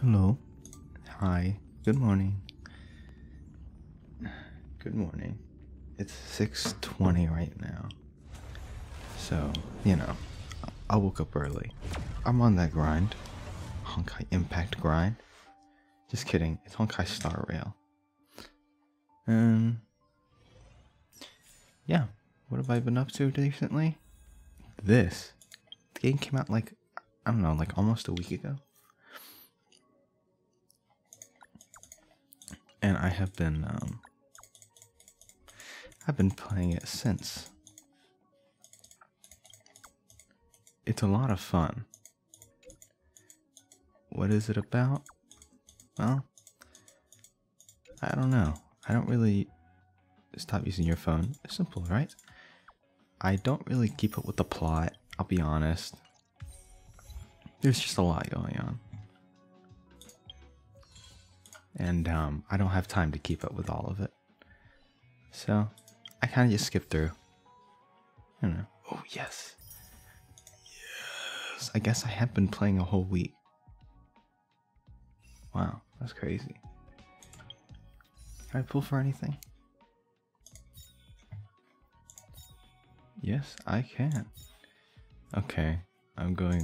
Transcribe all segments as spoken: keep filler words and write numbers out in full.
Hello. Hi. Good morning. Good morning. It's six twenty right now. So, you know, I woke up early. I'm on that grind. Honkai Impact grind. Just kidding. It's Honkai Star Rail. Um, yeah. What have I been up to recently? This. The game came out like, I don't know, like almost a week ago. And I have been, um, I've been playing it since. It's a lot of fun. What is it about? Well, I don't know. I don't really stop using your phone. It's simple, right? I don't really keep up with the plot, I'll be honest. There's just a lot going on. And um, I don't have time to keep up with all of it. So, I kind of just skip through. I don't know. Oh, yes. Yes. I guess I have been playing a whole week. Wow, that's crazy. Can I pull for anything? Yes, I can. Okay, I'm going...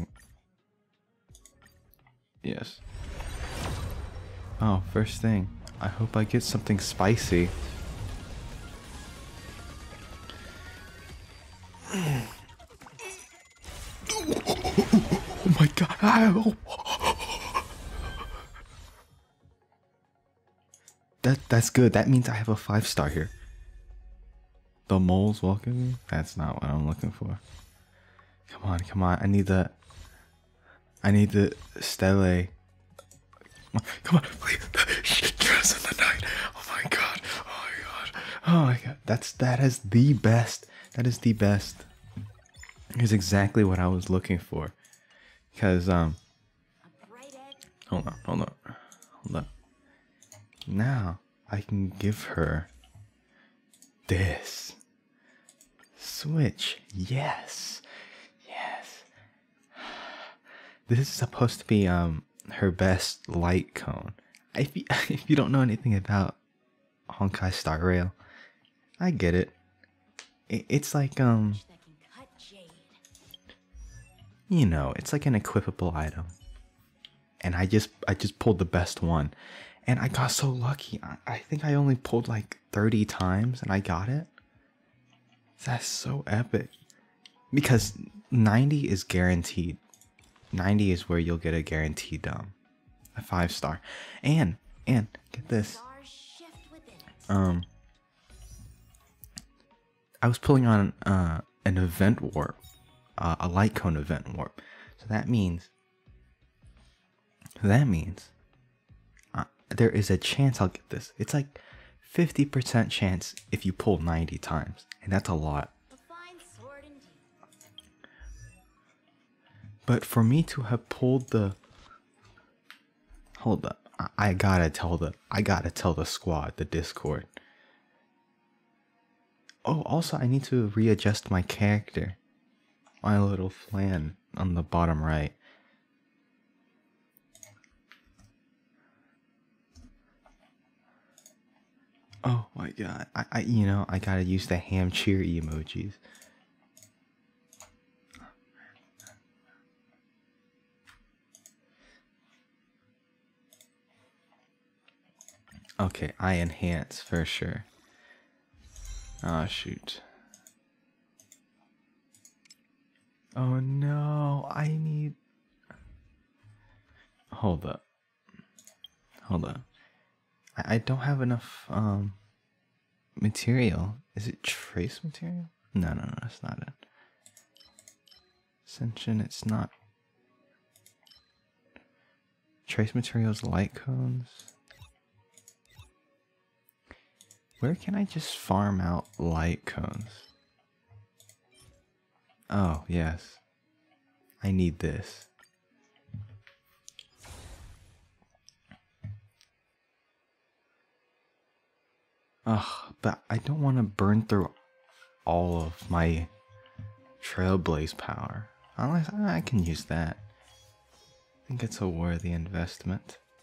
Yes. Oh, first thing. I hope I get something spicy. Oh my god. Ow. That that's good. That means I have a five star here. The moles welcome me? That's not what I'm looking for. Come on, come on. I need the I need the stele. Come on, please. Dress in the night. Oh my god. Oh my god. Oh my god. That's that is the best. That is the best. Here's exactly what I was looking for. Because um hold on, hold on. Hold on. Now I can give her this. Switch. Yes. Yes. This is supposed to be um her best light cone. If you, if you don't know anything about Honkai Star Rail, I get it. it. It's like, um, you know, it's like an equipable item. And I just, I just pulled the best one. And I got so lucky. I, I think I only pulled like thirty times and I got it. That's so epic. Because ninety is guaranteed. ninety is where you'll get a guaranteed um a five star. And and get this. Um I was pulling on uh an event warp, uh, a light cone event warp. So that means that means uh, there is a chance I'll get this. It's like fifty percent chance if you pull ninety times, and that's a lot. But for me to have pulled the... Hold up. I, I gotta tell the... I gotta tell the squad, the Discord. Oh, also I need to readjust my character. My little flan on the bottom right. Oh my god. I, I you know, I gotta use the ham cheer emojis. Okay, I enhance for sure. Oh shoot. Oh no, I need... Hold up. Hold up. I, I don't have enough um material. Is it trace material? No, no, no, that's not it. Ascension, it's not. Trace materials, light cones. Where can I just farm out light cones? Oh, yes. I need this. Ugh, but I don't want to burn through all of my Trailblaze power. Unless I can use that. I think it's a worthy investment.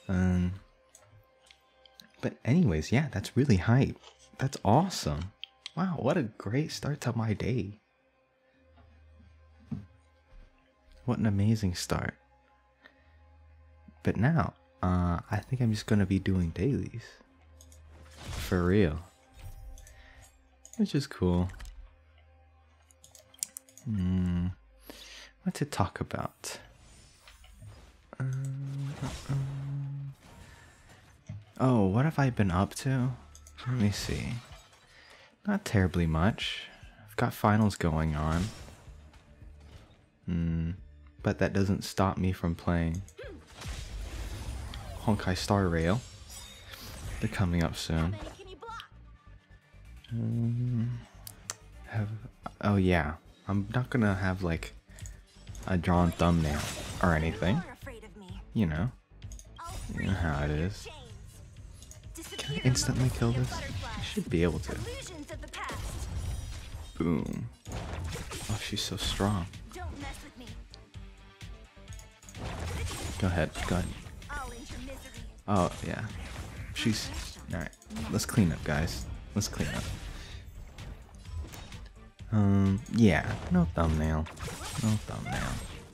Um, but anyways, yeah, that's really hype. That's awesome. Wow, what a great start to my day. What an amazing start. But now, uh, I think I'm just gonna be doing dailies. For real. Which is cool. Hmm. What to talk about? Um, um, oh, what have I been up to? Let me see. Not terribly much. I've got finals going on. Hmm. But that doesn't stop me from playing Honkai Star Rail. They're coming up soon. Um, have oh yeah, I'm not gonna have like a drawn thumbnail or anything. You know, you know how it is. Can I instantly kill this? I should be able to. Boom. Oh, she's so strong. Go ahead, go ahead. Oh yeah, she's all right. Let's clean up, guys. Let's clean up. Um, yeah, no thumbnail. No thumbnail.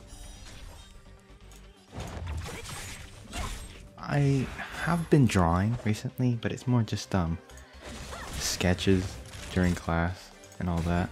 I have been drawing recently, but it's more just, um, sketches during class and all that.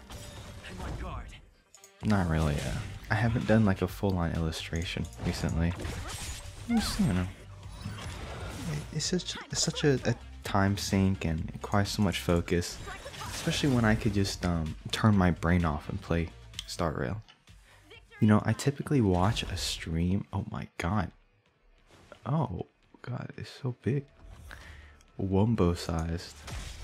Not really, uh, I haven't done like a full-on illustration recently. Just, you know, it's such, it's such a, a time sink and it requires so much focus. Especially when I could just um, turn my brain off and play Star Rail. You know, I typically watch a stream. Oh my god. Oh god, it's so big. Wumbo sized.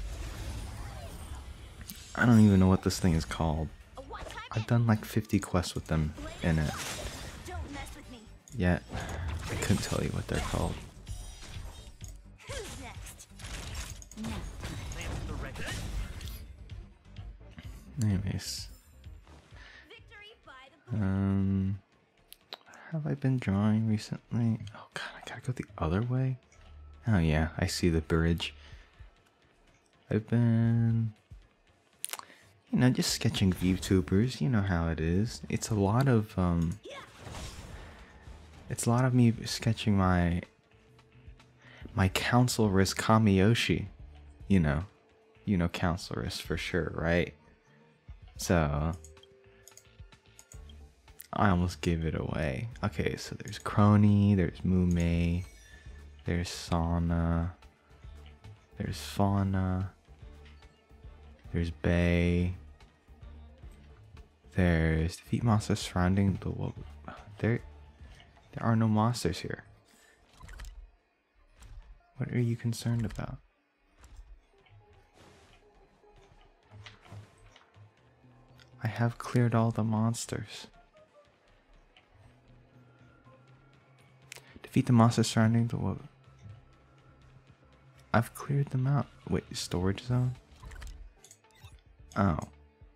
I don't even know what this thing is called. I've done like fifty quests with them in it. Yet, I couldn't tell you what they're called. Anyways, um, have I been drawing recently? Oh god, I gotta go the other way. Oh yeah, I see the bridge. I've been, you know, just sketching VTubers. You know how it is. It's a lot of um, it's a lot of me sketching my my Counciloress Kamiyoshi. You know, you know Counciloress for sure, right? So, I almost gave it away. Okay, so there's Crony, there's Mume, there's Sana, there's Fauna, there's Bay, there's defeat monsters surrounding the world. There, there are no monsters here. What are you concerned about? I have cleared all the monsters. Defeat the monsters surrounding the world. I've cleared them out. Wait, storage zone? Oh.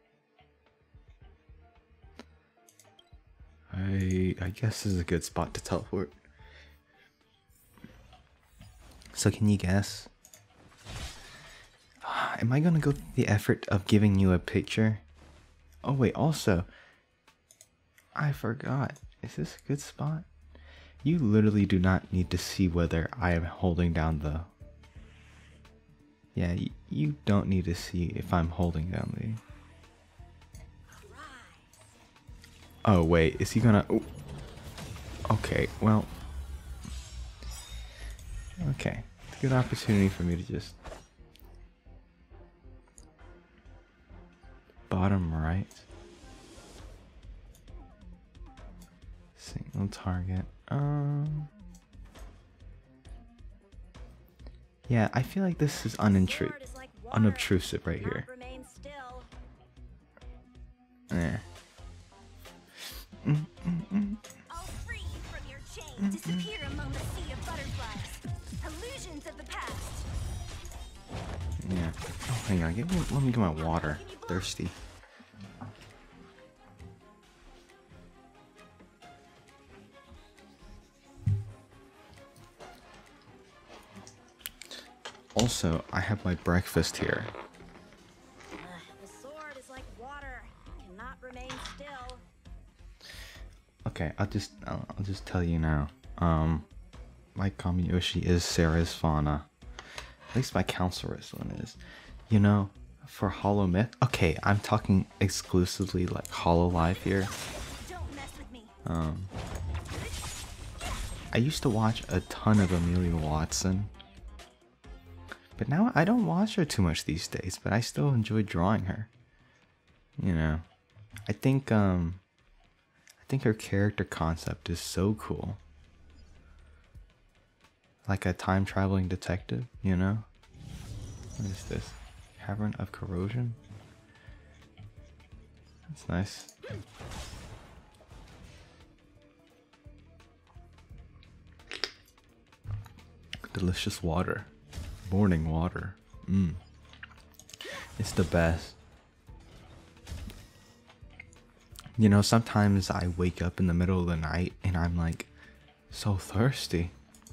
I I guess this is a good spot to teleport. So can you guess? Am I gonna go through the effort of giving you a picture? Oh wait, also, I forgot. Is this a good spot? You literally do not need to see whether I am holding down the... Yeah, you don't need to see if I'm holding down the... Oh wait, is he gonna... Ooh. Okay, well... Okay, it's a good opportunity for me to just... Bottom right. Single target. Um. Yeah, I feel like this is unintru unobtrusive right here. Eh. Mm, mm, mm. Disappear among the sea of butterflies. Illusions of the past. Yeah. Oh, hang on. Give me, let me get my water. Thirsty. Also, I have my breakfast here. Uh, the sword is like water. It cannot remain still. Okay, I'll just I'll, I'll just tell you now. Um, my Kamiyoshi is Sarah's fauna. At least my counselor's one is. You know, for Hollow Myth. Okay, I'm talking exclusively like Hololive here. Don't mess with me. Um, I used to watch a ton of Amelia Watson, but now I don't watch her too much these days. But I still enjoy drawing her. You know, I think um, I think her character concept is so cool. Like a time traveling detective, you know? What is this? Cavern of Corrosion? That's nice. Delicious water. Morning water. Mmm. It's the best. You know, sometimes I wake up in the middle of the night and I'm like so thirsty.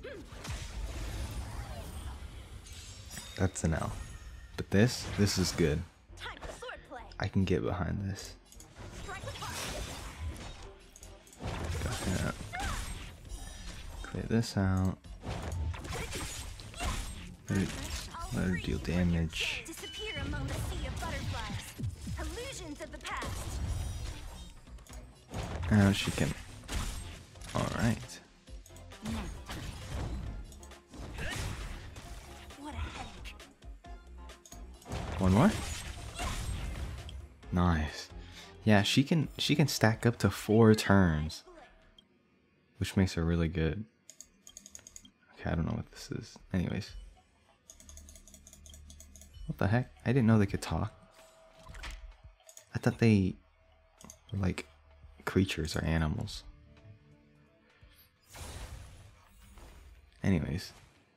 That's an L. But this, this is good. Time for swordplay. I can get behind this. Strike with Go ahead. Clear this out. Let it, let her deal damage. disappear among the sea of butterflies. Illusions of the past. Now she can. Alright. What a headache. One more? Nice. Yeah, she can she can stack up to four turns. Which makes her really good. Okay, I don't know what this is. Anyways. What the heck? I didn't know they could talk. I thought they were like creatures or animals. Anyways.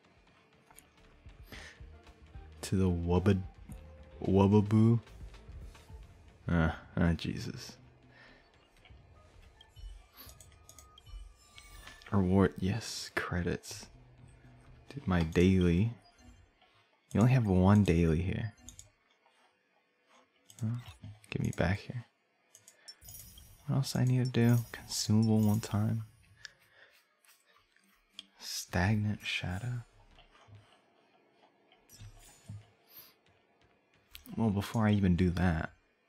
To the Wubba Wubbaboo. Ah, ah, Jesus. Reward, yes, credits. Did my daily. You only have one daily here. Huh? Get me back here. What else I need to do? Consumable one time. Stagnant shadow. Well, before I even do that,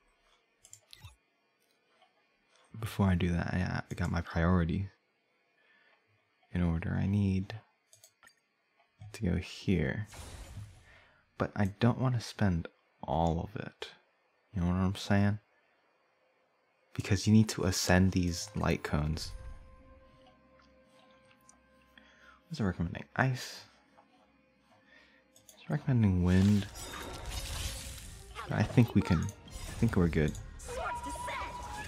before I do that, I, I got my priorities in order. I need to go here, but I don't want to spend all of it. You know what I'm saying? Because you need to ascend these light cones. What's it recommending? Ice. It's recommending wind. But I think we can. I think we're good. Swords descend.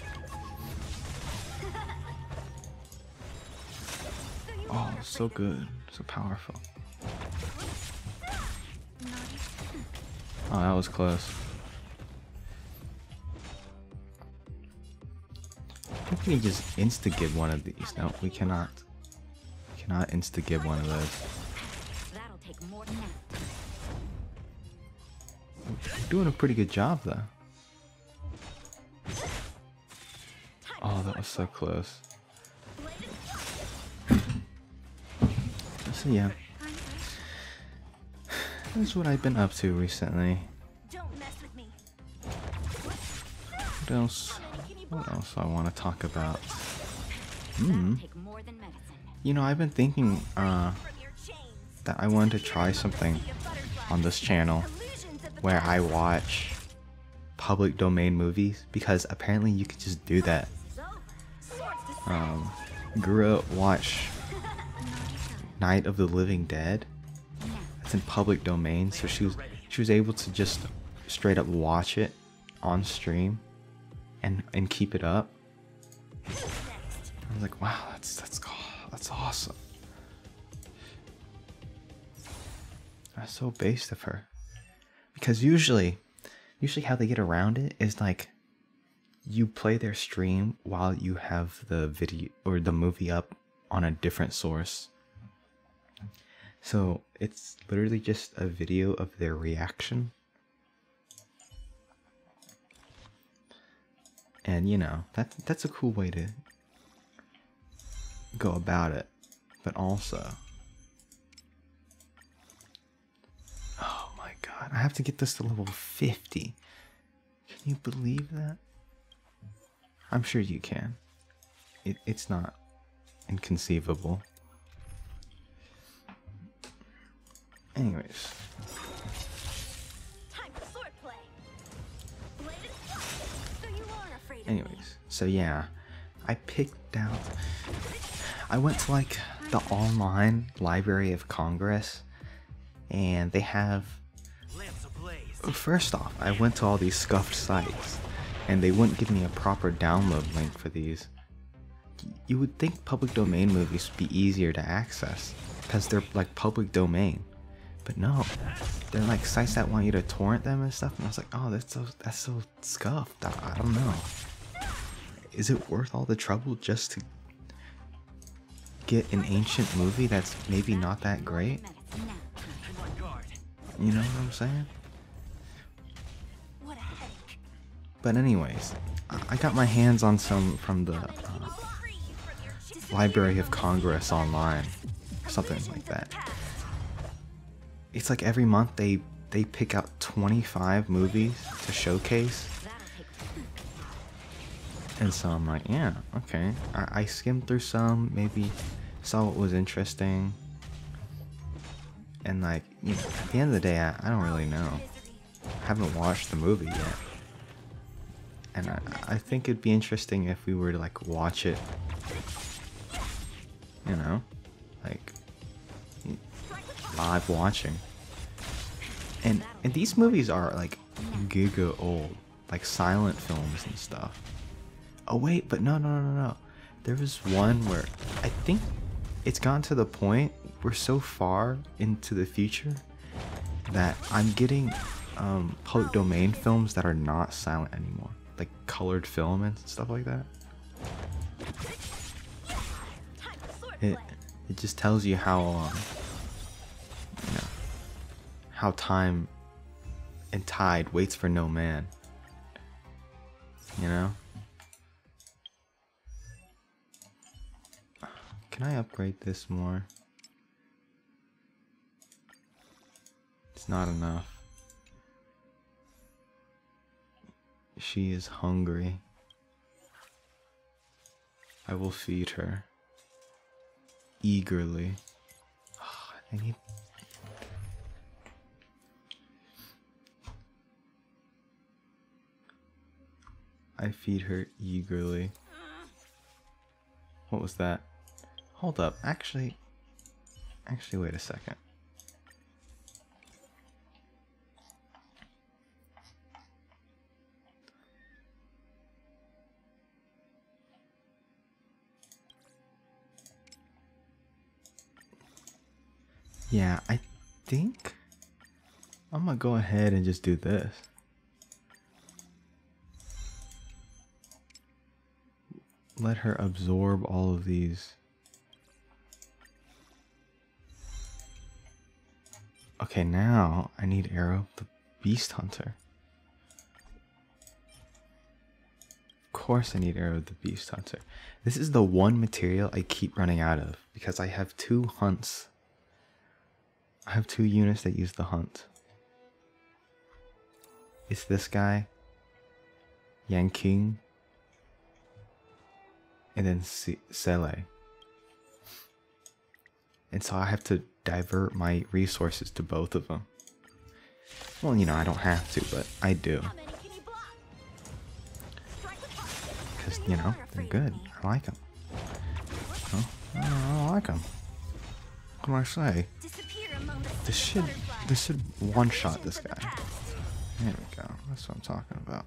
Oh, so good. So powerful. Oh, that was close. I think we can just insta-gib one of these. No, we cannot. We cannot insta-gib one of those. That'll take more than that. We're doing a pretty good job, though. Oh, that was so close. So yeah, that's what I've been up to recently. Don't mess with me. What else? What else I want to talk about? Hmm. Take more than medicine. You know, I've been thinking uh, From your chains. that I wanted to try something on this channel Illusions of the where past. I watch public domain movies, because apparently you could just do that. So, swords descend. Um, Gura watched Night of the Living Dead. It's in public domain, so she was she was able to just straight up watch it on stream and and keep it up. I was like, wow, that's that's that's awesome. That's so based of her. Because usually, usually how they get around it is like, you play their stream while you have the video or the movie up on a different source. So it's literally just a video of their reaction. And you know, that's that's a cool way to go about it. But also, oh my god, I have to get this to level fifty. Can you believe that? I'm sure you can. It, it's not inconceivable. Anyways. Time for swordplay. Bladed fly. So you are afraid of me. Anyways, so yeah, I picked out. I went to like the online Library of Congress, and they have. First off, I went to all these scuffed sites, and they wouldn't give me a proper download link for these. You would think public domain movies would be easier to access because they're like public domain, but no, they're like sites that want you to torrent them and stuff. And I was like, oh, that's so that's so scuffed. I, I don't know. Is it worth all the trouble just to get an ancient movie that's maybe not that great? You know what I'm saying? What a headache. But anyways, I I got my hands on some from the uh, Library of Congress online, something like that. It's like every month they they pick out twenty-five movies to showcase, and so I'm like, yeah, okay. I, I skimmed through some, maybe saw what was interesting, and like, you know, at the end of the day, I, I don't really know. I haven't watched the movie yet. And I, I think it'd be interesting if we were to like watch it, you know, like live watching. And and these movies are like giga old, like silent films and stuff. Oh wait, but no, no, no, no, no. There was one where I think it's gotten to the point we're so far into the future that I'm getting um, public domain films that are not silent anymore, like colored film and stuff like that. It it just tells you how um, you know, how time and tide waits for no man. You know? Can I upgrade this more? It's not enough. She is hungry. I will feed her. Eagerly. Oh, I need... I feed her eagerly. What was that? Hold up, actually... Actually, wait a second. Yeah, I think I'm gonna go ahead and just do this. Let her absorb all of these. Okay, now I need Arrow the Beast Hunter. Of course I need Arrow the Beast Hunter. This is the one material I keep running out of because I have two hunts. I have two units that use the hunt. It's this guy, Yang King, and then Sele. And so I have to divert my resources to both of them. Well, you know, I don't have to, but I do. Because, you know, they're good. I like them. Oh, I don't like them. What do I say? This should, this should one-shot this guy. There we go. That's what I'm talking about.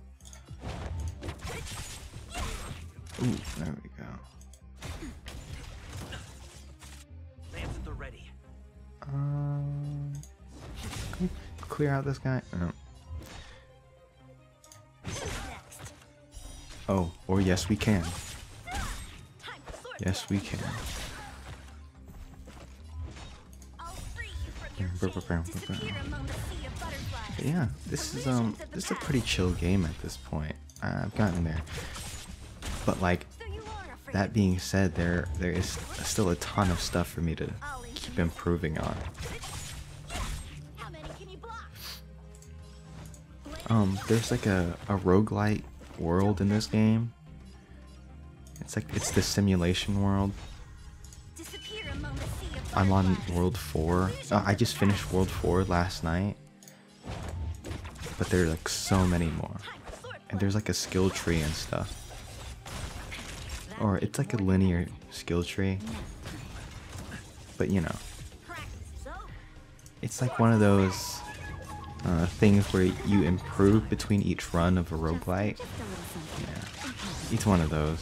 Ooh, there we go. Um, can we clear out this guy? No. Oh, or yes we can. Yes we can. But yeah, this is um this is a pretty chill game at this point. I've gotten there. But like that being said, there there is still a ton of stuff for me to keep improving on. Um, there's like a, a roguelite world in this game. It's like it's the simulation world. I'm on world four. Uh, I just finished world four last night. But there are like so many more. And there's like a skill tree and stuff. Or it's like a linear skill tree. But you know. It's like one of those uh, things where you improve between each run of a roguelite. Yeah. Each one of those.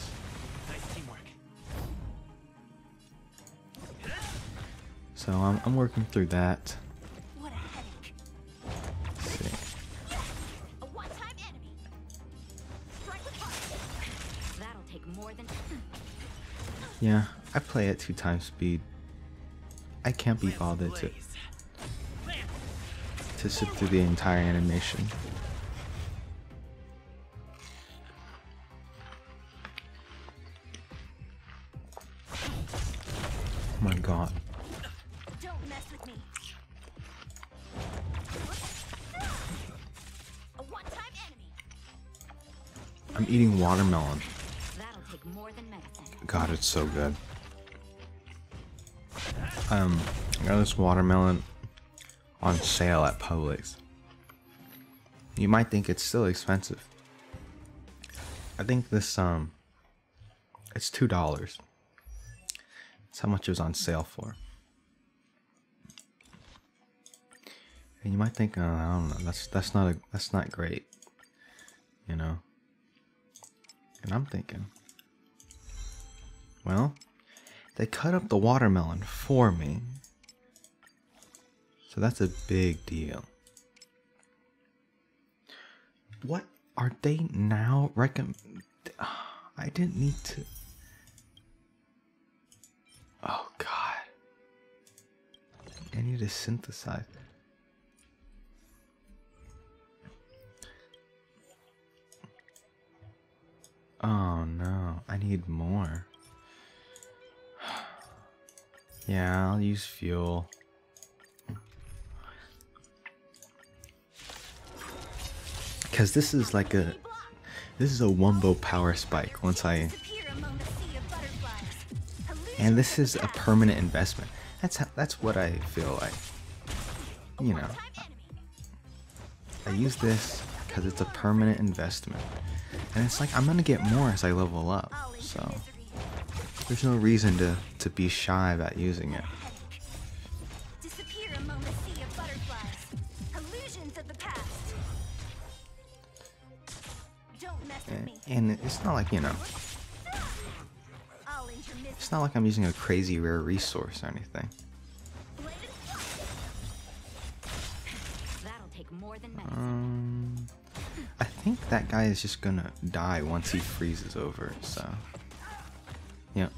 So I'm, I'm working through that. Let's see. Yeah, I play at two times speed. I can't be bothered to to sit through the entire animation. Oh my god. Don't mess with me. A one-time enemy. I'm eating watermelon. That'll take more than medicine. God, it's so good. Um, I got this watermelon on sale at Publix. You might think it's still expensive. I think this um, it's two dollars. That's how much it was on sale for. And you might think, oh, I don't know, that's that's not a that's not great, you know. And I'm thinking, well, they cut up the watermelon for me, so that's a big deal. What are they now recommend? I didn't need to. Oh god, I need to synthesize. Oh no, I need more. Yeah, I'll use fuel. Because this is like a, this is a Wumbo power spike once I, and this is a permanent investment. That's how, that's what I feel like. You know, I use this because it's a permanent investment. And it's like I'm gonna get more as I level up, so there's no reason to, to be shy about using it. And, and it's not like, you know, it's not like I'm using a crazy rare resource or anything. Um, I think that guy is just gonna die once he freezes over, so yeah.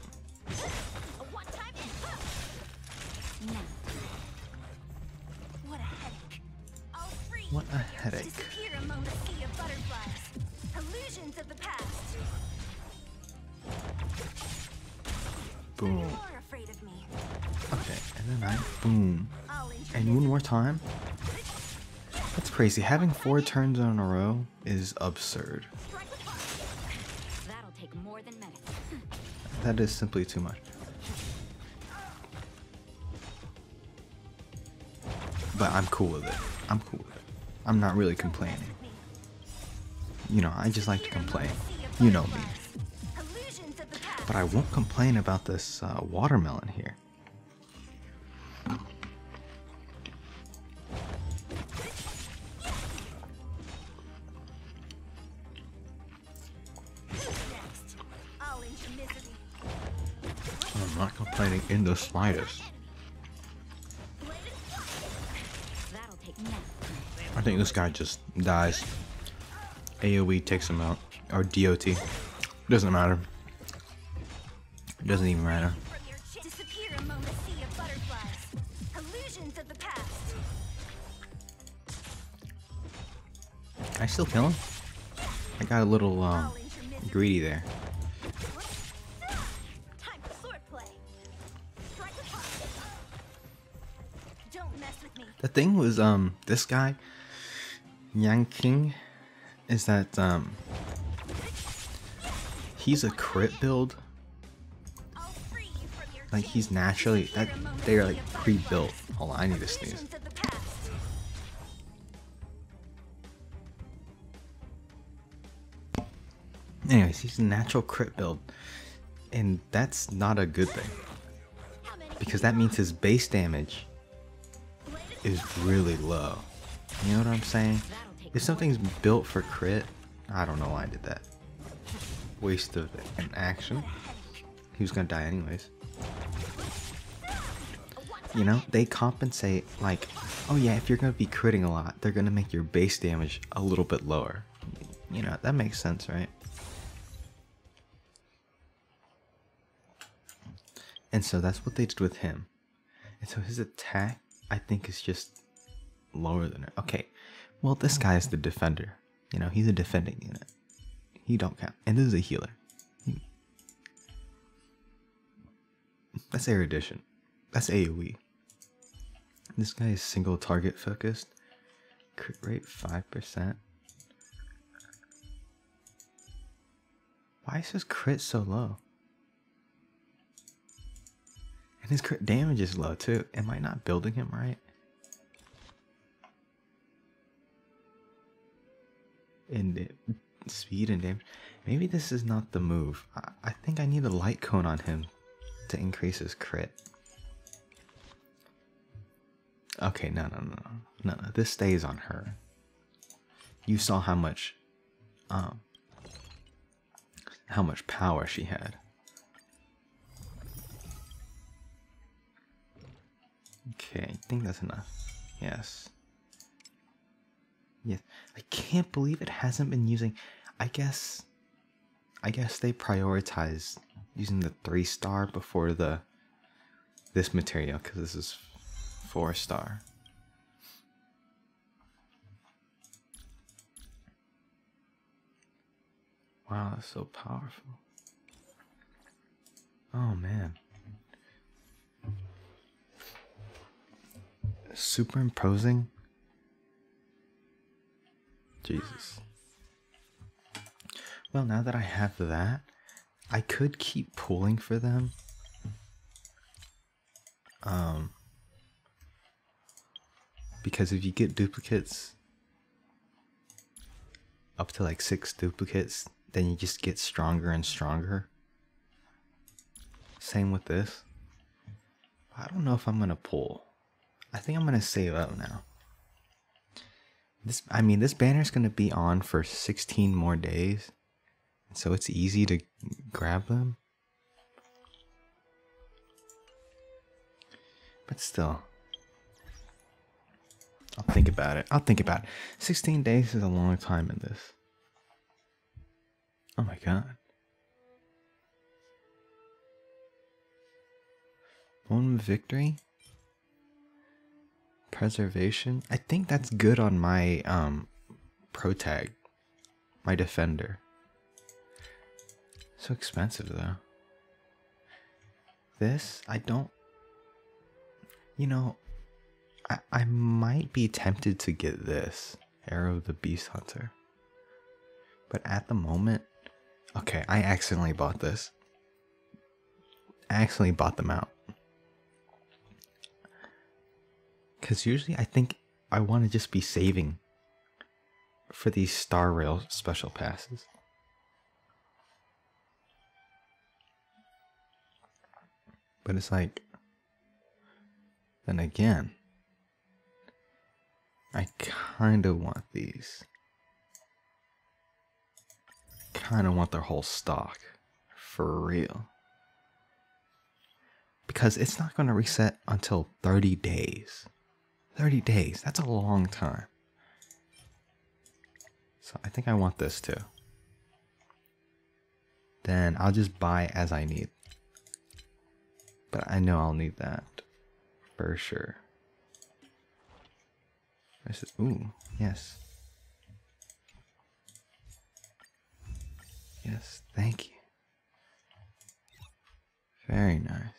What a headache. Boom. Okay, and then I boom. And one more time. That's crazy. Having four turns in a row is absurd. That'll take more than medicine. That is simply too much. But I'm cool with it. I'm cool with it. I'm not really complaining. You know, I just like to complain. You know me. But I won't complain about this uh, watermelon here. I'm not complaining in the slightest. I think this guy just dies. A O E takes him out. Or D O T. Doesn't matter. It doesn't even matter. Visions of the past. Can I still kill him? I got a little um I'll intermittently- greedy there. Time for swordplay. Strike apart. Don't mess with me. The thing was, um, this guy, Yang King, is that, um, he's a crit build. I'll free you from your Like, he's naturally, that, they're like pre-built. Hold on, I need to sneeze. visions of the past. Anyways, he's a natural crit build. And that's not a good thing. How many Because that means his base damage is really low. You know what I'm saying? If something's built for crit, I don't know why I did that. Waste of an action. He was gonna die anyways. You know, they compensate like, oh yeah, if you're gonna be critting a lot, they're gonna make your base damage a little bit lower. You know, that makes sense, right? And so that's what they did with him. And so his attack, I think, is just lower than it. Okay, well, this guy is the defender. You know, he's a defending unit. He don't count. And this is a healer. He- That's erudition. That's AoE. This guy is single target focused. Crit rate five percent. Why is his crit so low? And his crit damage is low too. Am I not building him right? And it, speed and damage. Maybe this is not the move. I, I think I need a light cone on him to increase his crit. Okay, no, no, no, no, no, no. This stays on her. You saw how much, um, how much power she had. Okay, I think that's enough. Yes. Yes. I can't believe it hasn't been using. I guess. I guess they prioritize using the three star before the this material because this is four star. Wow, that's so powerful. Oh man. Superimposing? Jesus. Well, now that I have that, I could keep pulling for them. Um, because if you get duplicates, up to like six duplicates, then you just get stronger and stronger. Same with this. I don't know if I'm gonna pull. I think I'm gonna save up now. This, I mean, this banner's gonna be on for sixteen more days, so it's easy to grab them. But still, I'll think about it. I'll think about it. sixteen days is a long time in this. Oh my god. One victory? Preservation? I think that's good on my um pro tag. My defender. So expensive though. This, I don't. You know, I, I might be tempted to get this. Arrow the Beast Hunter. But at the moment, okay, I accidentally bought this. I accidentally bought them out. Because usually I think I want to just be saving for these Star Rail special passes. But it's like, then again, I kind of want these. Kind of want their whole stock. For real. Because it's not going to reset until thirty days. thirty days, that's a long time. So I think I want this too. Then I'll just buy as I need. But I know I'll need that for sure. Is it? Ooh, yes. Yes, thank you. Very nice.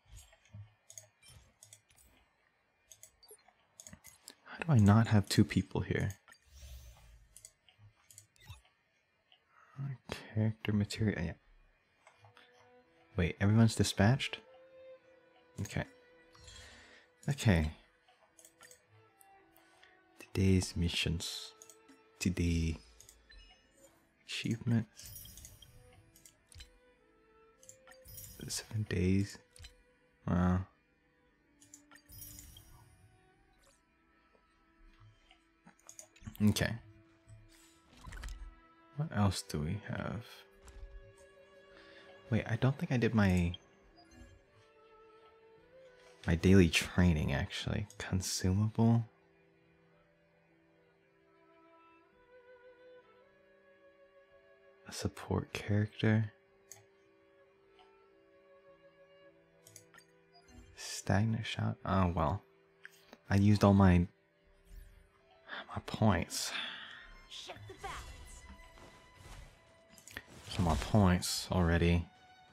How do I not have two people here? Character material. Yeah. Wait, everyone's dispatched? Okay. Okay. Today's missions. Today. Achievements. Seven days. Wow. Okay. What else do we have? Wait, I don't think I did my my daily training actually. Consumable. A support character. Stagnant shot. Oh well. I used all my my points. Shift the balance. Some more points already.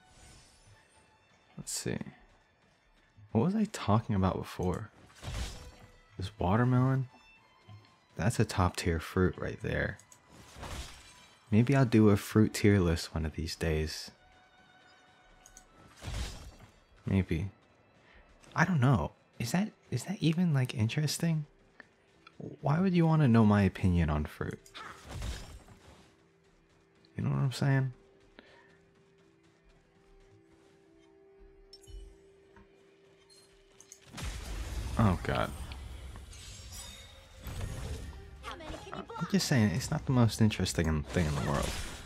Let's see. What was I talking about before? This watermelon? That's a top tier fruit right there. Maybe I'll do a fruit tier list one of these days. Maybe. I don't know. Is that is that even like interesting? Why would you want to know my opinion on fruit? You know what I'm saying? Oh god. How many can you I'm block? just saying, it's not the most interesting thing in the world.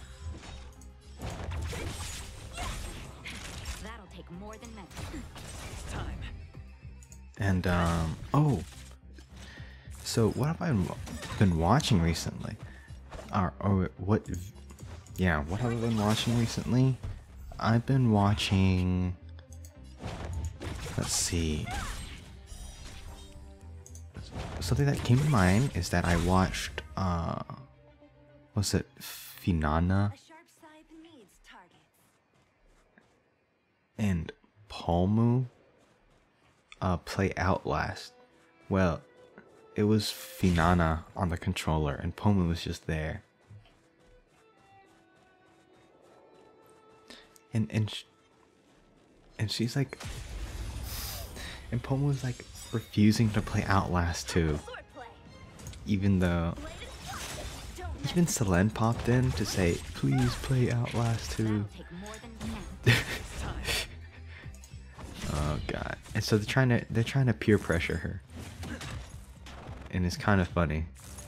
That'll take more than meant. It's time. And, um, oh. So, what have I been watching recently? Or, or what, yeah, what have I been watching recently? I've been watching, let's see. Something that came to mind is that I watched, uh, was it Finana A sharp scythe needs targets. and Palmu uh, play Outlast? Well, it was Finana on the controller and Palmu was just there. And, and, sh and she's like, and Palmu was like refusing to play Outlast too. Swordplay. Even though Don't let even Selene popped in to say, please play Outlast two. That'll take more than meant. It's time. Oh god. And so they're trying to they're trying to peer pressure her. And it's kind of funny.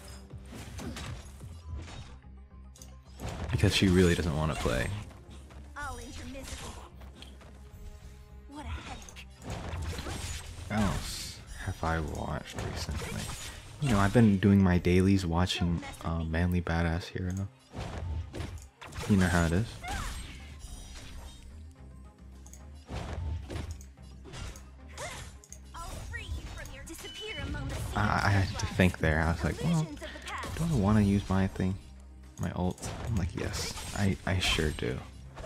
Because she really doesn't want to play. I'll intermiss. What a headache. What else have I watched recently? You know, I've been doing my dailies watching uh, Manly Badass Hero. You know how it is. I'll free you from your disappear among the sea I, I had to think there. I was like, well, visions of the past. do I want to use my thing? My ult? I'm like, yes, I, I sure do.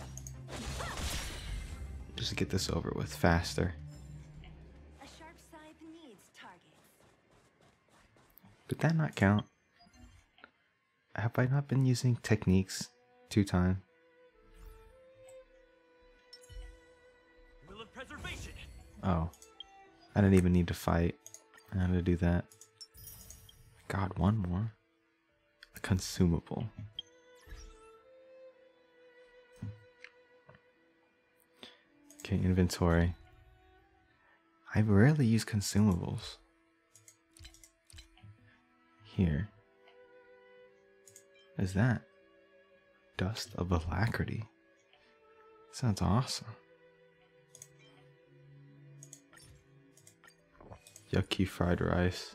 Just to get this over with faster. A sharp scythe needs targets. Did that not count? Have I not been using techniques two times? Will of preservation. Oh. I didn't even need to fight. I had to do that. God, one more. A consumable. Okay, inventory. I rarely use consumables. Here. What is that? Dust of Alacrity. Sounds awesome. Yucky fried rice.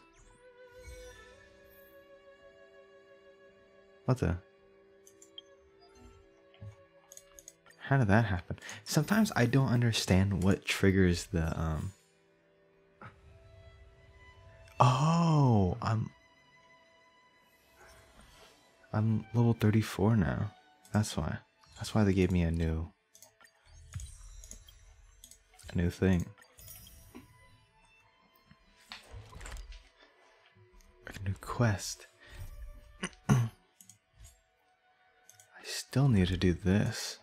What the? How did that happen? Sometimes I don't understand what triggers the um. Oh, I'm I'm level thirty-four now. That's why. That's why they gave me a new a new thing. A new quest. I still need to do this.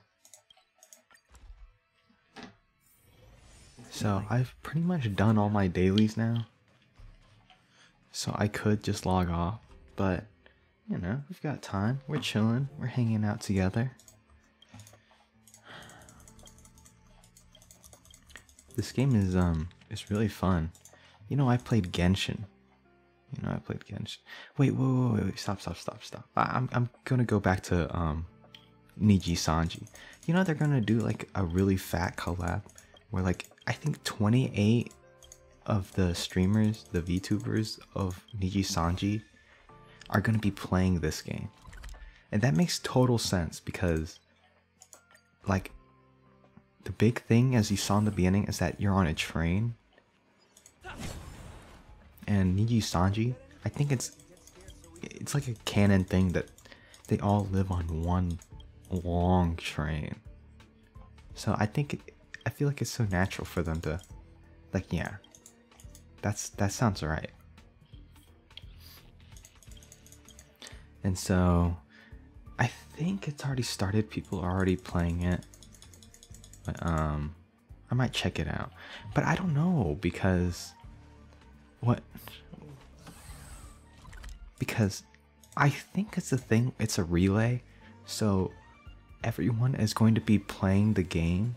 So I've pretty much done all my dailies now. So I could just log off, but you know, we've got time. We're chilling. We're hanging out together. This game is um it's really fun. You know, I played Genshin. You know, I played Genshin. Wait, wait, wait, wait, wait. Stop, stop, stop, stop. I, I'm I'm gonna go back to um Niji Sanji. You know, they're gonna do like a really fat collab where like I think twenty-eight of the streamers, the VTubers of Niji Sanji are gonna be playing this game. And that makes total sense because like the big thing, as you saw in the beginning, is that you're on a train. And Niji Sanji, I think it's it's like a canon thing that they all live on one long train. So I think it, I feel like it's so natural for them to, like, yeah, that's that sounds right. And so I think it's already started. People are already playing it. But um I might check it out. But I don't know because what because I think it's a thing, it's a relay. So everyone is going to be playing the game.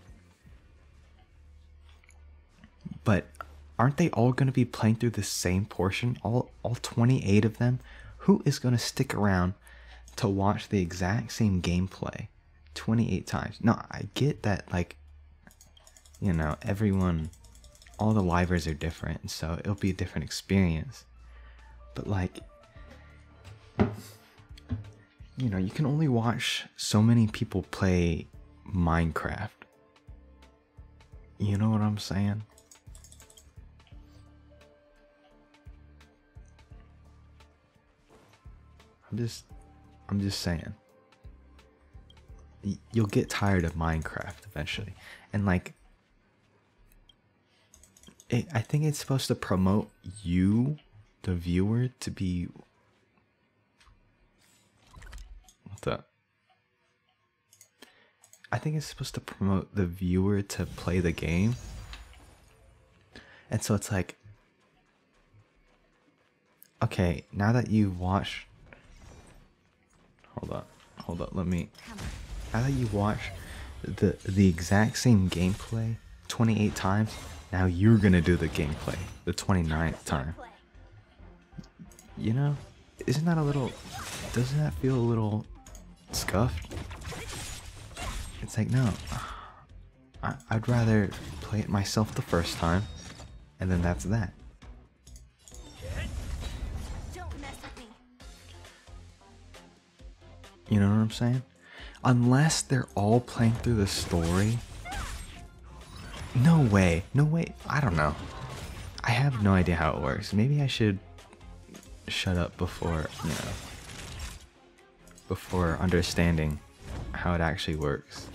But aren't they all going to be playing through the same portion? All all twenty-eight of them? Who is going to stick around to watch the exact same gameplay twenty-eight times? No, I get that, like, you know, everyone, all the livers are different, so it'll be a different experience. But like, you know, you can only watch so many people play Minecraft. You know what I'm saying? I'm just, I'm just saying. You'll get tired of Minecraft eventually. And like, it, I think it's supposed to promote you, the viewer, to be... What's that? I think it's supposed to promote the viewer to play the game. And so it's like, okay, now that you've watched... Hold up, hold up, let me... Now that you watch the, the exact same gameplay twenty-eight times, now you're gonna do the gameplay the twenty-ninth time. You know? Isn't that a little... Doesn't that feel a little scuffed? It's like, no. I, I'd rather play it myself the first time, and then that's that. Don't mess with me. You know what I'm saying? Unless they're all playing through the story. No way. No way. I don't know. I have no idea how it works. Maybe I should shut up before, you know, before understanding how it actually works.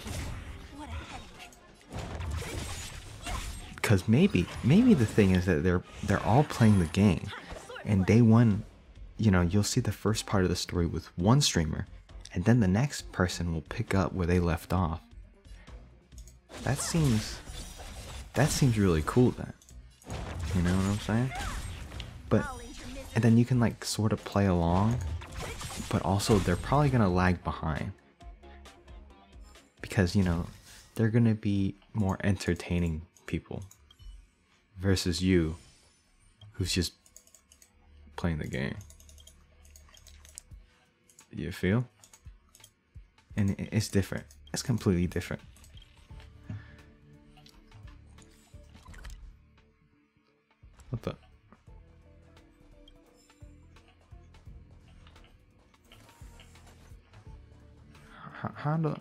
Because maybe, maybe the thing is that they're they're all playing the game, and day one, you know, you'll see the first part of the story with one streamer, and then the next person will pick up where they left off. That seems, that seems really cool then. You know what I'm saying? But, and then you can like sort of play along, but also they're probably gonna lag behind. Because, you know, they're gonna be more entertaining people versus you, who's just playing the game. You feel? And it's different. It's completely different. What the? How, how do...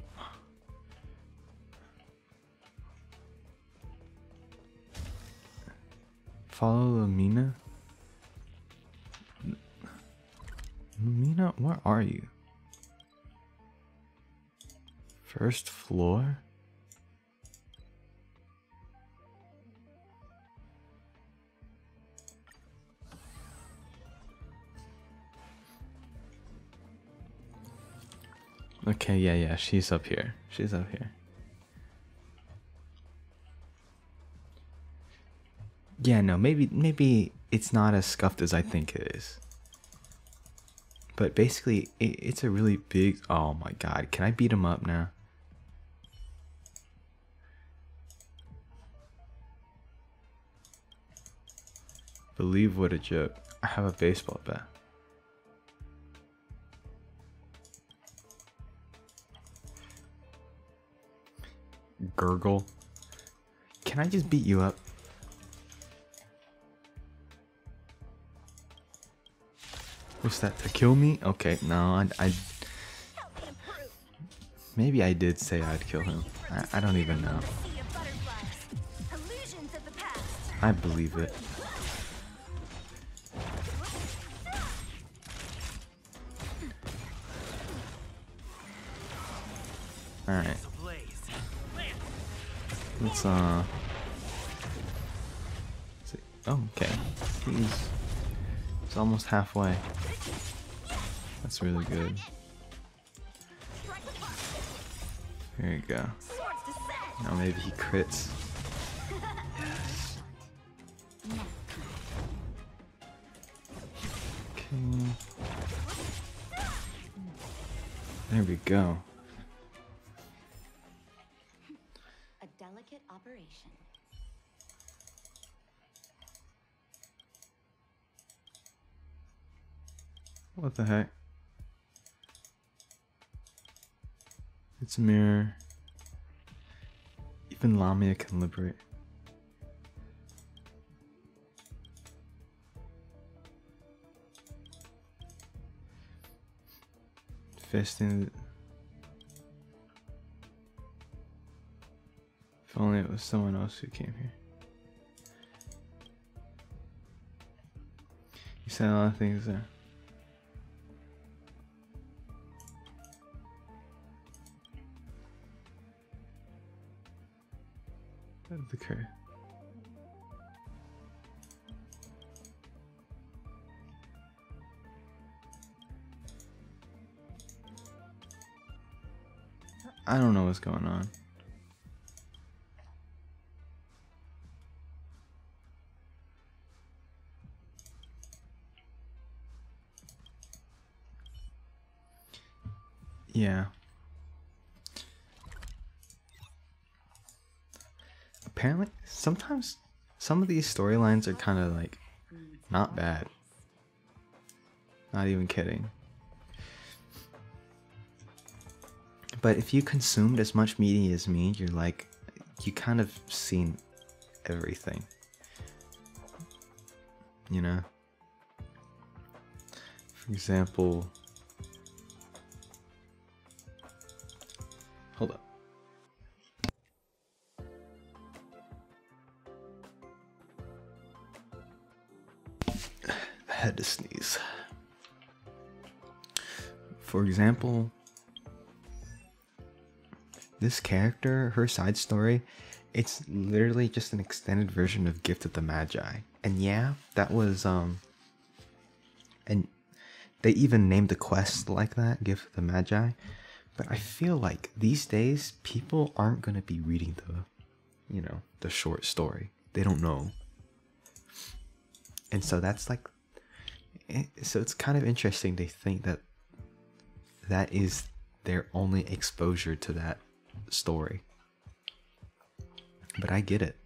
Follow Lumina? Lumina, where are you? First floor? Okay, yeah, yeah, she's up here. She's up here. Yeah, no, maybe maybe it's not as scuffed as I think it is. But basically, it, it's a really big... Oh my god, can I beat him up now? Believe what a joke. I have a baseball bat. Gurgle. Can I just beat you up? What's that? To kill me? Okay, no, I, I maybe I did say I'd kill him. I, I don't even know. I believe it. Alright. Let's uh see. Oh, okay. He's It's almost halfway. That's really good. There you go. Now maybe he crits. Yes. Okay. There we go. A delicate operation. What the heck? It's a mirror. Even Lamia can liberate. Fisting. If only it was someone else who came here. You said a lot of things there. The curve. I don't know what's going on. Yeah. Apparently, sometimes some of these storylines are kind of like not bad. Not even kidding. But if you consumed as much media as me, you're like, you kind of seen everything. You know? For example, hold up. Had to sneeze. For example, this character, her side story, it's literally just an extended version of Gift of the Magi. And yeah, that was um and they even named the quest like that, Gift of the Magi. But I feel like these days people aren't gonna be reading the, you know, the short story. They don't know. And so that's like so it's kind of interesting to think that that is their only exposure to that story. But I get it.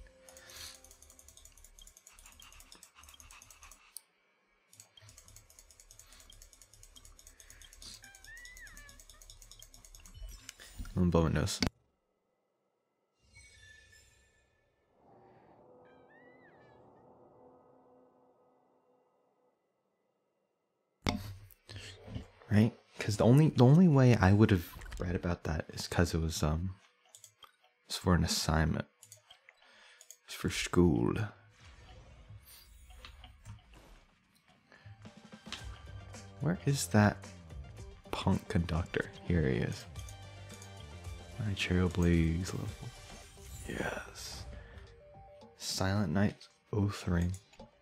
I'm blowing nose. Right? Because the only the only way I would have read about that is because it was um it's for an assignment. It's for school. Where is that punk conductor? Here he is. My Trailblaze level. Yes. Silent Night Oath Ring.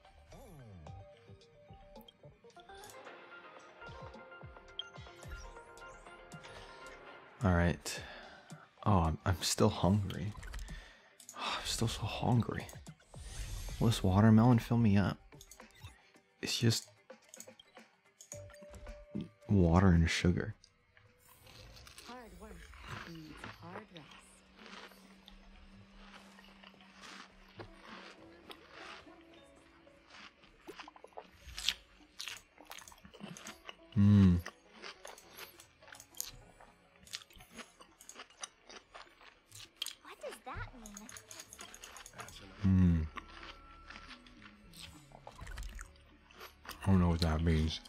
Alright. Oh, I'm, I'm still hungry. Oh, I'm still so hungry. Will this watermelon fill me up? It's just water and sugar. Hard work means hard rest. Mmm. What does that mean? Mmm. I don't know what that means.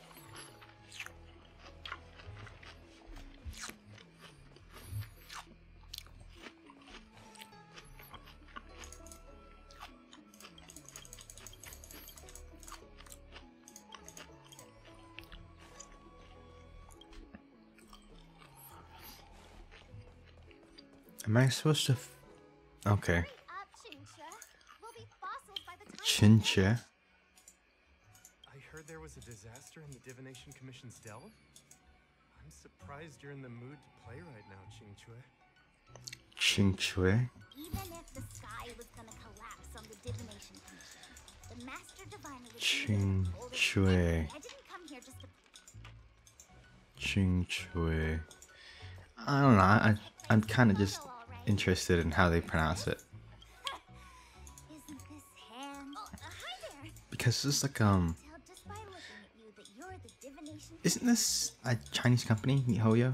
Am I supposed to? F okay. Up, Chincha. We'll be fossils by the time. Chincha. I heard there was a disaster in the Divination Commission's delve. I'm surprised you're in the mood to play right now, Qingque. Qingque. Even if the sky was gonna collapse on the Divination Commission, the Master Diviner was Qingque. I didn't come here just to. Qingque. I don't know. I, I'm kind of just interested in how they pronounce it. Isn't this hand? Oh, hi there. Because it's like, um, Tell just by looking at you that you're the Divination. isn't this a Chinese company, MiHoYo?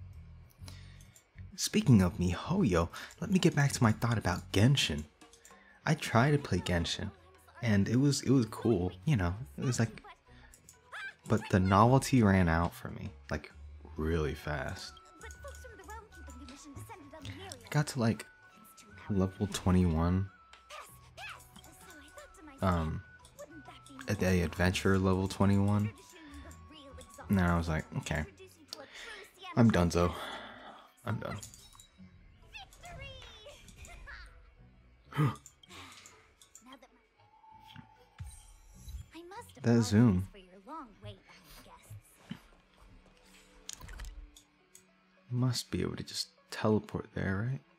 Speaking of MiHoYo, let me get back to my thought about Genshin. I tried to play Genshin, and it was it was cool, you know. It was like, but the novelty ran out for me, like really fast. But folks from the Realm Keeping Commission descended on the area. I got to like level twenty-one, Yes, yes. So I thought to myself, um, wouldn't that be at the adventure level twenty-one. tradition the real exalted? And then I was like, okay, Introducing to a true Sienna I'm donezo. I'm done. victory! Now that my... I must That apologize zoom. for your long wait, guests. Must be able to just teleport there, right?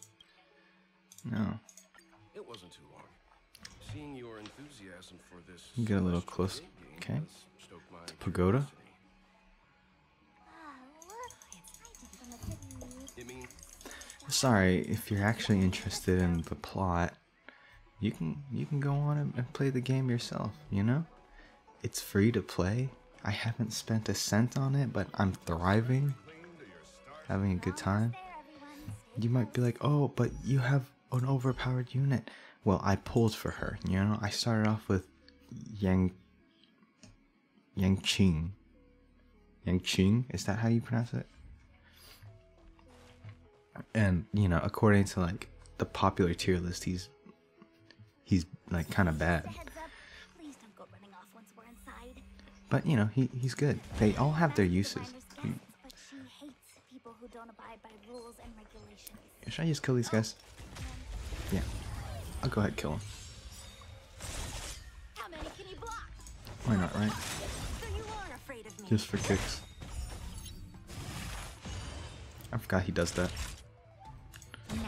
No. It wasn't too long. Seeing your enthusiasm for this Get a little celestial close. game Okay. has stoked my Pagoda. curiosity. Ah, look, it's painted from a hidden... You mean Sorry, if you're actually interested in the plot, you can you can go on and, and play the game yourself, you know? It's free to play. I haven't spent a cent on it, but I'm thriving, having a good time. There, everyone. You might be like, oh, but you have an overpowered unit. Well, I pulled for her, you know? I started off with Yang... Yang Qing. Yang Qing? Is that how you pronounce it? And, you know, according to, like, the popular tier list, he's... He's, like, kind of bad. Just a heads up, please don't go running off once we're inside. But, you know, he, he's good. They all have their Master uses. Diviner's guests, but she hates people who don't abide by rules and regulations. Should I just kill these guys? Yeah. I'll go ahead and kill them. How many can you block? Why not, right? So you are afraid of me. Just for kicks. I forgot he does that. No.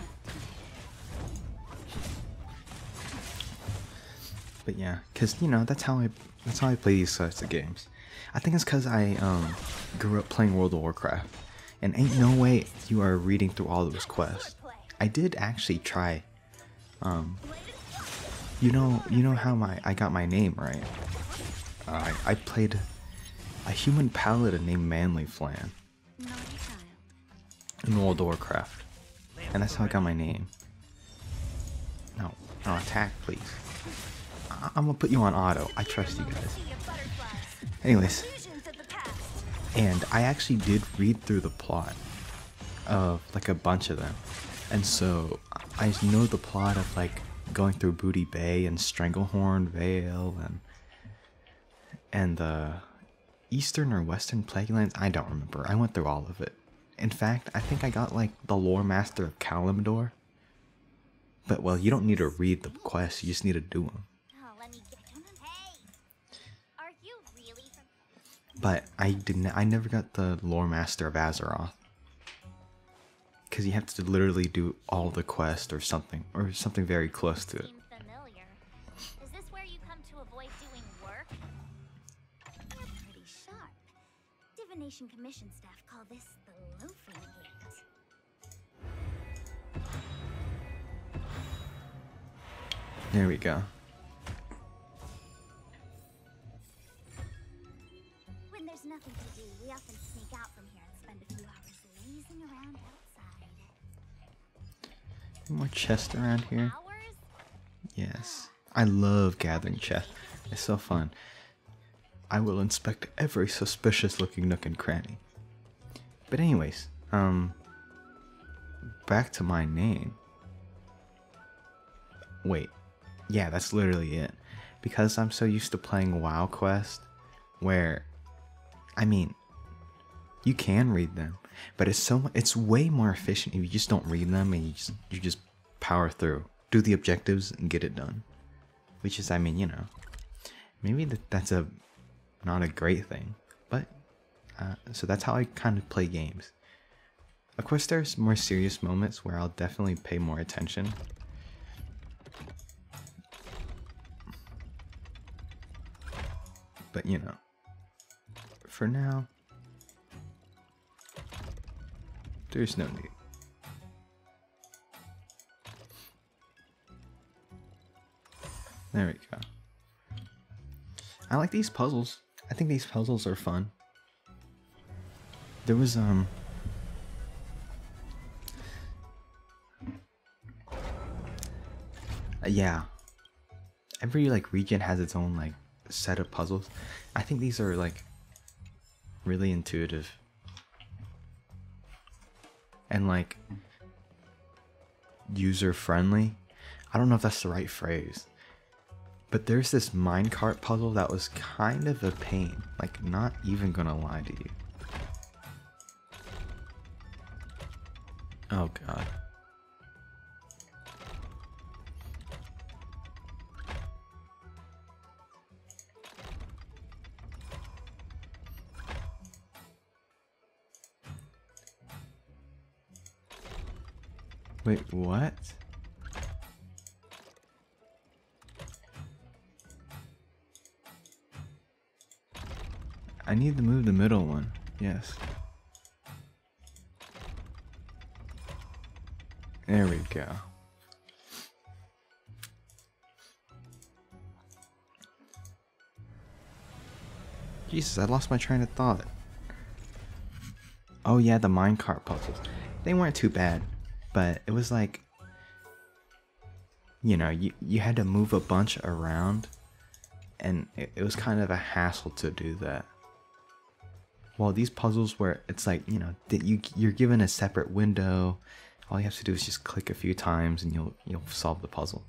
But yeah, cause you know that's how I that's how I play these sorts of games. I think it's cause I um grew up playing World of Warcraft, and ain't no way you are reading through all those quests. I did actually try. Um, you know you know how my I got my name right. Uh, I I played a human paladin named Manly Flan Naughty child. in World of Warcraft, and that's how I got my name. No, no attack, please. I I'm gonna put you on auto. I trust you guys. Sea of butterflies. Anyways, Illusions of the past. and I actually did read through the plot of like a bunch of them, and so I know the plot of like going through Booty Bay and Stranglehorn Vale and and the Eastern or Western Plague Lands. I don't remember. I went through all of it, In fact, I think I got like the Lore Master of Kalimdor. But well, you don't need to read the quests, you just need to do them. Oh, let me get. Hey, are you really from? But I didn't. I never got the Lore Master of Azeroth. Because you have to literally do all the quests or something, or something very close to it. Seem familiar. Is this where you come to avoid doing work? You're pretty sharp. Divination Commission staff call this the loafing gate. There we go. When there's nothing to do, we often sneak out from here and spend a few hours lazing around outside. More chests around here. Hours? Yes. I love gathering chests. It's so fun. I will inspect every suspicious looking nook and cranny. But anyways, um back to my name. Wait. Yeah, that's literally it. Because I'm so used to playing WoW Quest, where I mean, you can read them, but it's so it's way more efficient if you just don't read them and you just you just power through, do the objectives and get it done. Which is, I mean, you know, maybe that that's a not a great thing, but uh, so that's how I kind of play games. Of course, there's more serious moments where I'll definitely pay more attention. But you know, for now, there's no need. There we go. I like these puzzles. I think these puzzles are fun. There was, um... uh, yeah. Every, like, region has its own, like, set of puzzles. I think these are, like, really intuitive. And, like, user-friendly. I don't know if that's the right phrase. But there's this minecart puzzle that was kind of a pain. Like, not even gonna lie to you. Oh god. Wait, what? I need to move the middle one. Yes. There we go. Jesus, I lost my train of thought. Oh yeah, the minecart puzzles. They weren't too bad, but it was like, you know, you, you had to move a bunch around, and it, it was kind of a hassle to do that. Well, these puzzles where it's like, you know, that you you're given a separate window, all you have to do is just click a few times and you'll you'll solve the puzzle.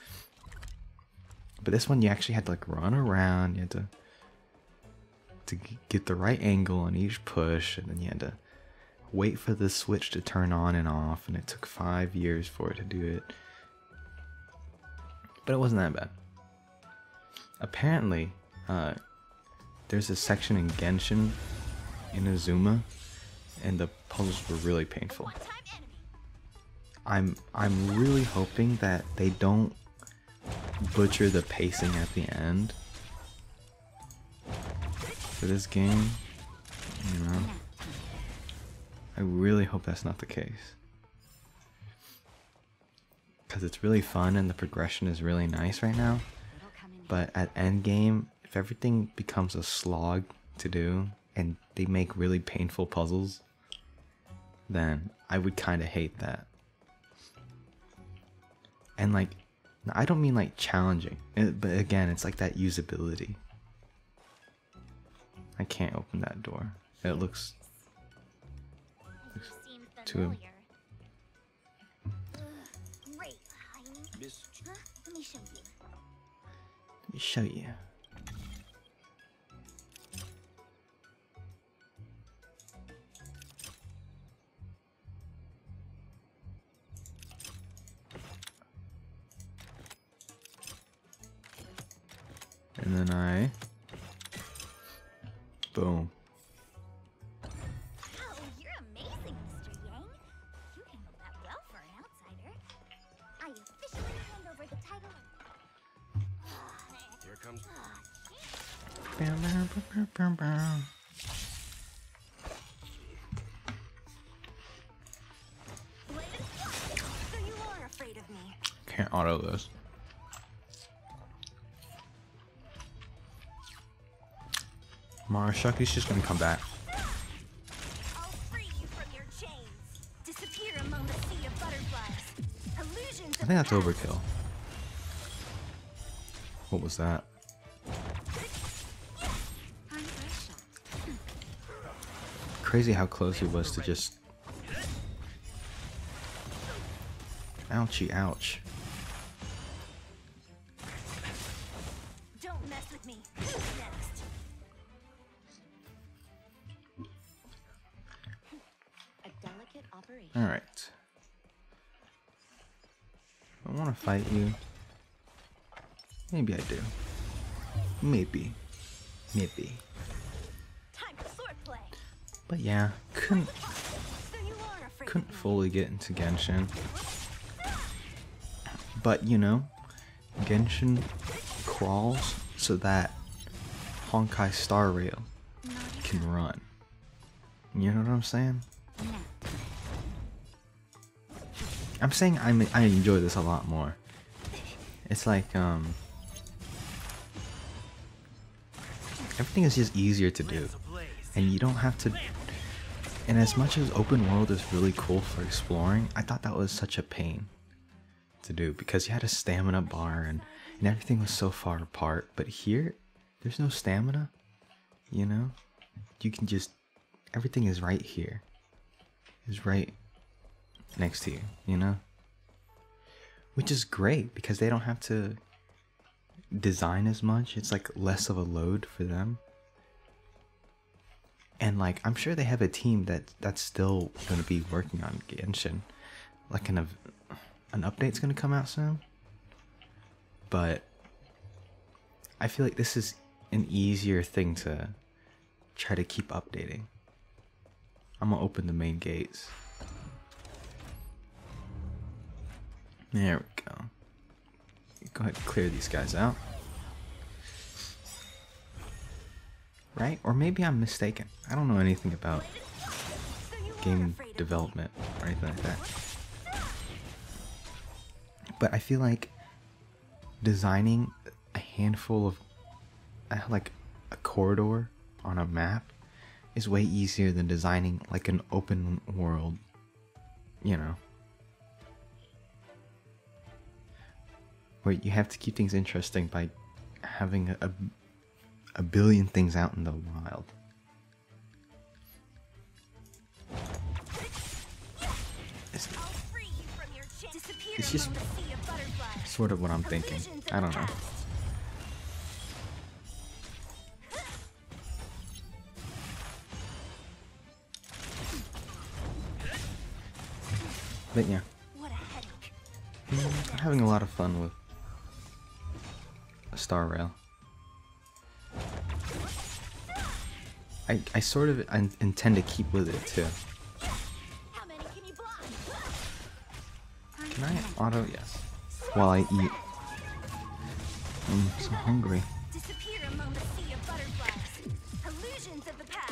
But this one you actually had to like run around, you had to to get the right angle on each push, and then you had to wait for the switch to turn on and off, and it took five years for it to do it. But it wasn't that bad. Apparently, uh, there's a section in Genshin Inazuma, and the puzzles were really painful. I'm I'm really hoping that they don't butcher the pacing at the end for this game, you know. I really hope that's not the case, because it's really fun and the progression is really nice right now. But at endgame, if everything becomes a slog to do and they make really painful puzzles, then I would kind of hate that. And like, I don't mean like challenging, it, but again, it's like that usability. I can't open that door. It looks, looks too... Great, honey. Miss Huh? Let me show you. Let me show you. And then I... Boom. Oh, you're amazing, Mister Yang. You handled that well for an outsider. I officially hand over the title. Here comes. Bam, bam, bam, bam, bam. So you are afraid of me. Can't auto this. Marashucky's just gonna come back. I'll free you from your chains. Disappear among the sea of butterflies. Illusions I think that's overkill. What was that? Crazy how close he was to just... Ouchie, ouch. Don't mess with me. Who's next? A delicate operation. Alright. I want to fight you. Maybe I do. Maybe. Maybe. Time for swordplay. But yeah, couldn't So you are afraid couldn't of me. fully get into Genshin. But you know, Genshin crawls so that Honkai Star Rail can run. You know what I'm saying? I'm saying I I enjoy this a lot more. It's like um everything is just easier to do, and you don't have to. And as much as open world is really cool for exploring, I thought that was such a pain to do because you had a stamina bar and and everything was so far apart. But here, there's no stamina. You know, you can just everything is right here. Is right next to you, you know? Which is great because they don't have to design as much. It's like less of a load for them. And like I'm sure they have a team that that's still going to be working on Genshin. Like an an update's going to come out soon. But I feel like this is an easier thing to try to keep updating. I'm going to open the main gates. There we go. Go ahead and clear these guys out. Right? Or maybe I'm mistaken. I don't know anything about So you are game afraid of me. development or anything like that. But I feel like designing a handful of, uh, like a corridor on a map is way easier than designing like an open world, you know. Where you have to keep things interesting by having a, a billion things out in the wild. It's I'll free you from your chains. Disappear It's just among the sea of butterflies. sort of what I'm thinking. Illusions of I don't the know. past. But yeah, What a headache. I'm having a lot of fun with Star Rail. I, I sort of I intend to keep with it too. How many can you block? Can I auto? Yes. While I eat. I'm so hungry. Disappear among the sea of butterflies. Illusions of the past.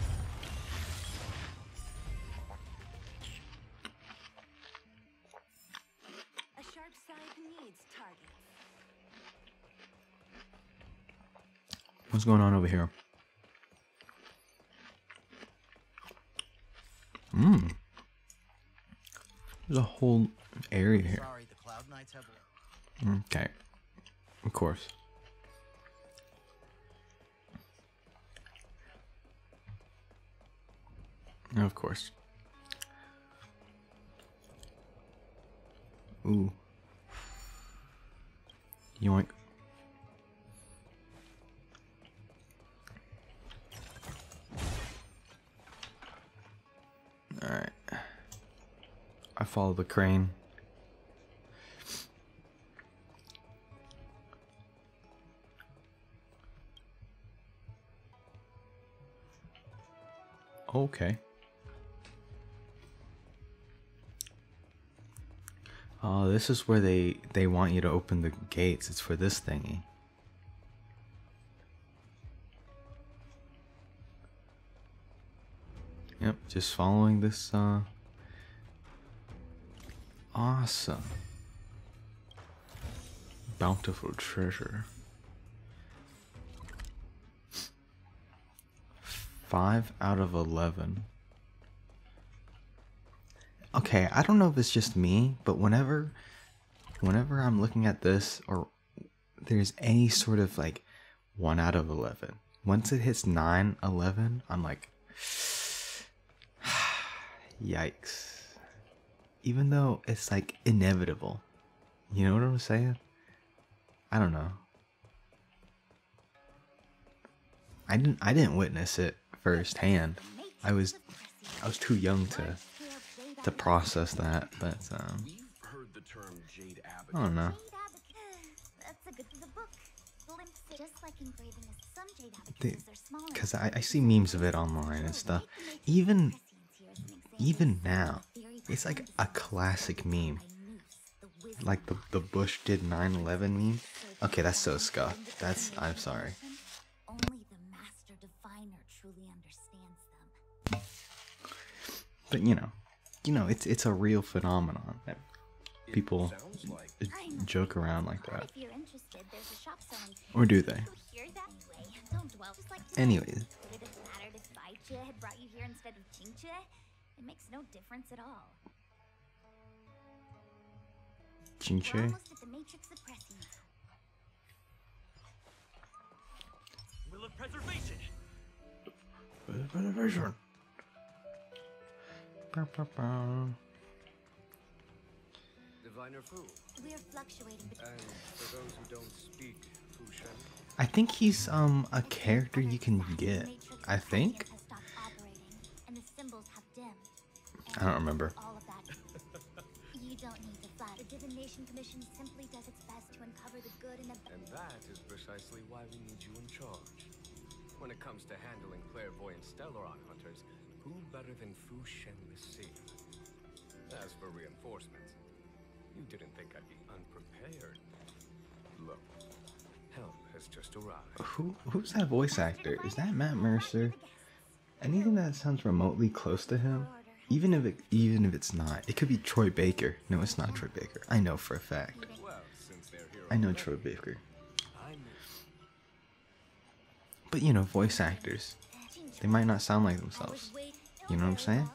A sharp side needs targets. What's going on over here? Mmm. There's a whole area here. Sorry, the Cloud Knights have. Okay. Of course. Of course. Ooh. Yoink. Alright. I follow the crane. Okay. Oh, this is where they they want you to open the gates. It's for this thingy. Yep, just following this. Uh, awesome. Bountiful treasure. Five out of eleven. Okay, I don't know if it's just me, but whenever whenever I'm looking at this or there's any sort of like one out of eleven, once it hits nine, eleven, I'm like, yikes. Even though it's like inevitable. You know what I'm saying? I don't know. I didn't I didn't witness it firsthand. I was I was too young to to process that, but um We've heard the term Jade Abbott. I don't know. That's a good for the book. Glimpse it. Just like engraving a some jade abacuses are smaller. Because I, I see memes of it online and stuff. Even even now, it's like a classic meme. Like the the Bush did nine eleven meme. Okay, that's so scuffed. That's I'm sorry. Only the master diviner truly understands them. But you know, you know, it's it's a real phenomenon that people Sounds like joke around like that. If you're interested, there's a shop selling. Or do they? Hear that? Anyway, don't dwell. Just like today. Anyways, Would it have mattered if Baiche had brought you here instead of Qingche? It makes no difference at all. We're Qingche. almost at the matrix of pressing. Will of preservation. Diviner Fu. We're fluctuating between. And for those who don't speak Fushan, I think he's um a character you can get. I think. Has stopped operating, and the symbols have dimmed. I don't remember. All of that. You don't need to fly. The Divination Commission simply does its best to uncover the good and the bad. and that is precisely why we need you in charge. When it comes to handling clairvoyant Stellaron hunters, who better than Fu Shen the Sea? As for reinforcements, you didn't think I'd be unprepared. Look, help has just arrived. Who who's that voice actor? Is that Matt Mercer? Anything that sounds remotely close to him, even if it even if it's not, it could be Troy Baker. No, it's not Troy Baker. I know for a fact. Well, since they're here I know already, Troy Baker. I'm But you know, voice actors, they might not sound like themselves. You know what I'm saying?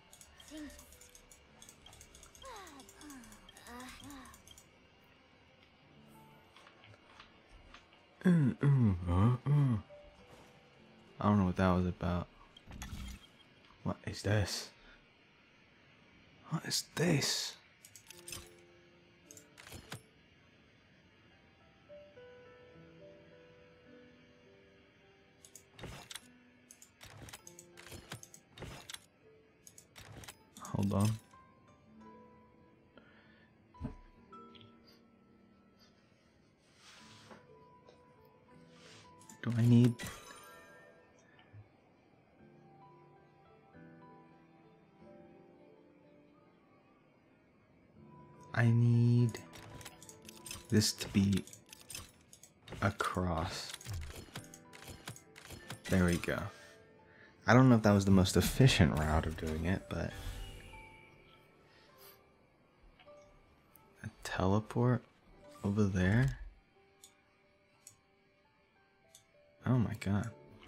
Mm, mm, uh, uh. I don't know what that was about. What is this? What is this? Hold on. Do I need... I need this to be a cross. There we go. I don't know if that was the most efficient route of doing it, but... A teleport over there? Oh my god.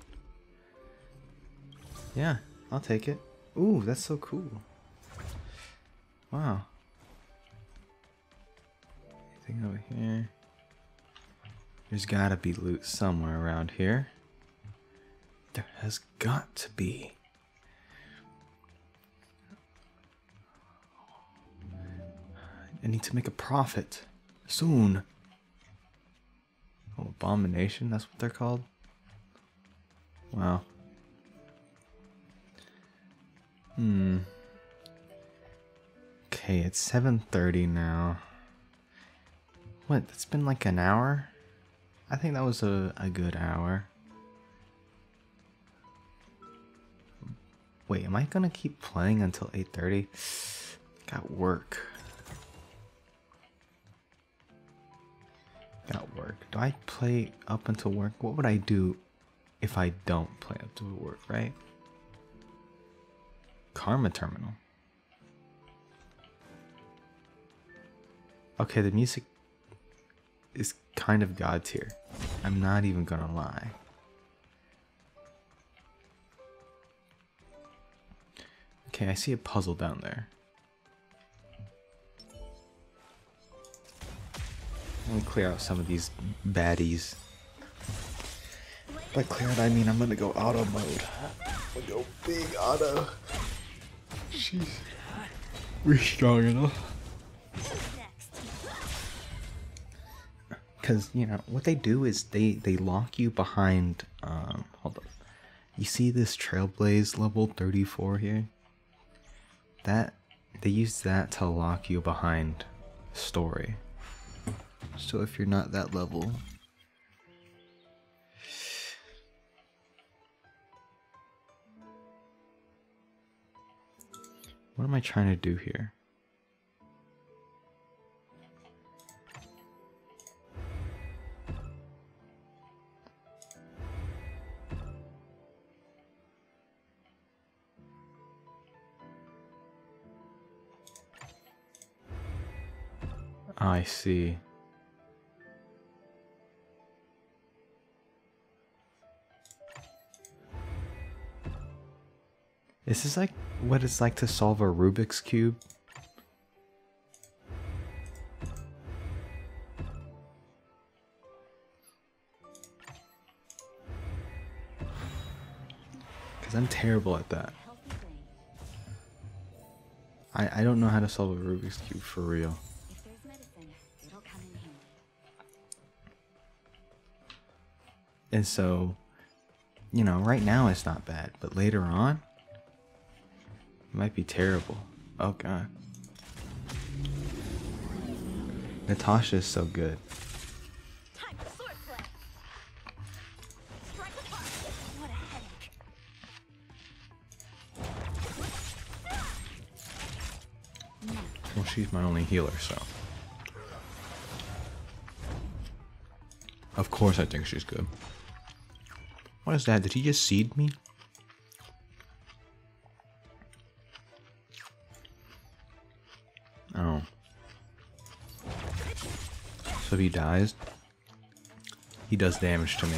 Yeah, I'll take it. Ooh, that's so cool. Wow. Anything over here? There's gotta be loot somewhere around here. There has got to be. I need to make a profit. Soon. Oh, abomination, that's what they're called? Wow. Hmm. Okay, it's seven thirty now. What, it's been like an hour? I think that was a, a good hour. Wait, am I gonna keep playing until eight thirty? Got work. Got work. Do I play up until work? What would I do if I don't play up to work, right? Karma Terminal. Okay, the music is kind of god tier. I'm not even gonna lie. Okay, I see a puzzle down there. Let me clear out some of these baddies. By clear out, I mean I'm gonna go auto mode. I'm gonna go big auto. Jeez. We're strong enough. Because, you know, what they do is they, they lock you behind, um, hold up. You see this Trailblaze level thirty-four here? That, they use that to lock you behind story. So if you're not that level, what am I trying to do here? I see. Is this like what it's like to solve a Rubik's Cube? Because I'm terrible at that. I, I don't know how to solve a Rubik's Cube for real. If there's medicine, it'll come in handy. And so, you know, right now it's not bad, but later on, it might be terrible. Oh god. Natasha is so good. Time for swordplay. Strike apart. What a headache. Well, she's my only healer, so. Of course I think she's good. What is that? Did he just seed me? Oh. So if he dies, he does damage to me.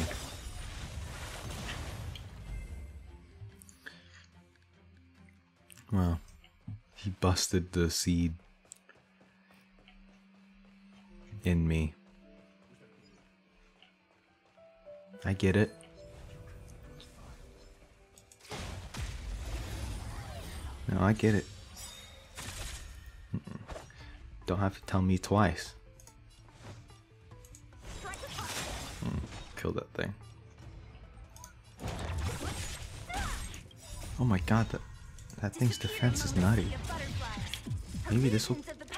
Well, he busted the seed in me. I get it. No, I get it. Mm-mm. Don't have to tell me twice. Mm, kill that thing. Oh my god, that, that thing's defense is nutty. Maybe this will...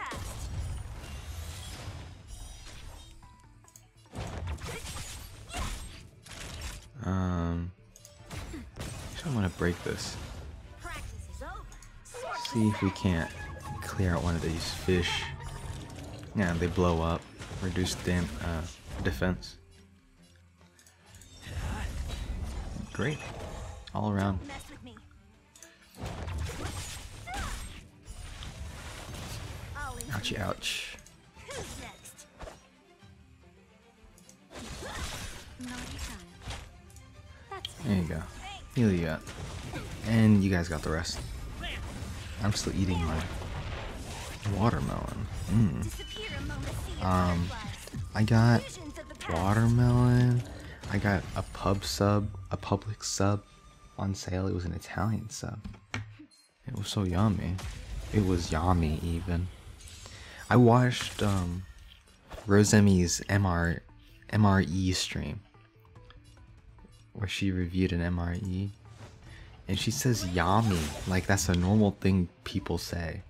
Um... I want to break this. See if we can't clear out one of these fish. Yeah, they blow up. Reduce dam uh, defense. Great. All around. Ouchie ouch. There you go. Heal you up. And you guys got the rest. I'm still eating my watermelon. Mm. Um, I got watermelon. I got a pub sub, a public sub on sale. It was an Italian sub. It was so yummy. It was yummy even. I watched um, Rosemi's M R M R E stream where she reviewed an M R E. And she says yummy, like that's a normal thing people say.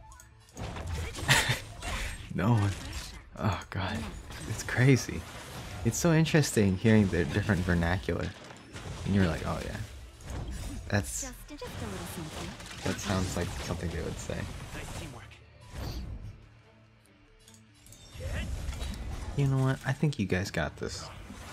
No one. Oh god, it's crazy. It's so interesting hearing the different vernacular. And you're like, oh yeah. That's... Just, just a little something. sounds like something they would say. Nice teamwork. You know what? I think you guys got this.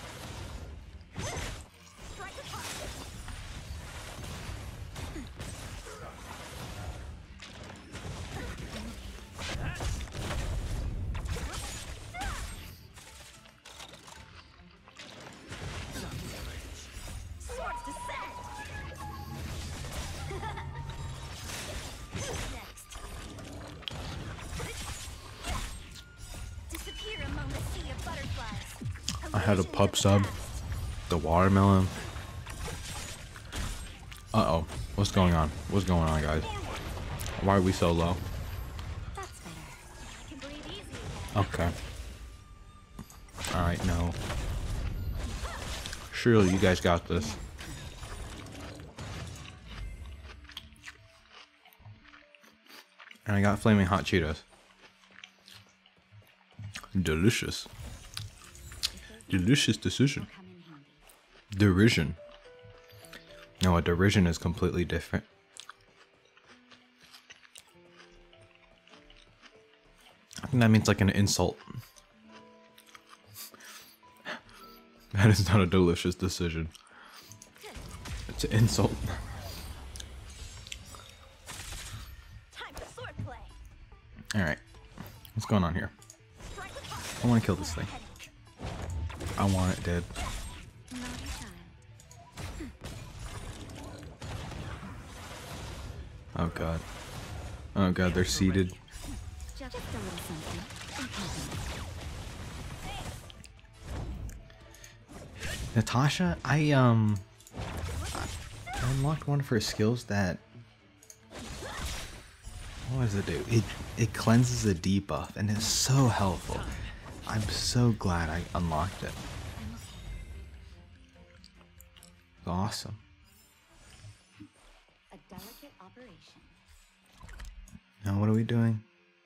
Swords descend. Who's next? Disappear among the sea of butterflies. I had a Illusions pub of the sub. past. The watermelon. Uh oh. What's going on? What's going on, guys? Why are we so low? That's better. I can breathe easy again. Okay. Alright, no. Surely you guys got this. And I got flaming hot Cheetos. Delicious. Delicious decision. Come in handy. Derision. No, a derision is completely different. I think that means like an insult. That is not a delicious decision. It's an insult. Time for swordplay. Alright. What's going on here? Strike with fire. I want to kill this thing. Headache. I want it dead. Naughty child. Oh god. Oh god, they're seated. Just a little something. Natasha, I um I unlocked one of her skills that what does it do? It it cleanses a debuff and it's so helpful. I'm so glad I unlocked it. It's awesome. A delicate operation. Now what are we doing?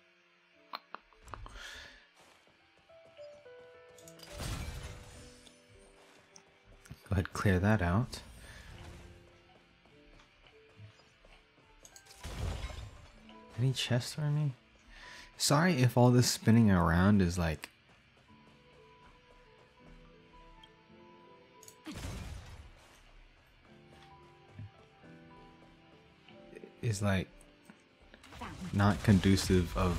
Go ahead, clear that out. Any chests for me? Sorry if all this spinning around is like is like not conducive of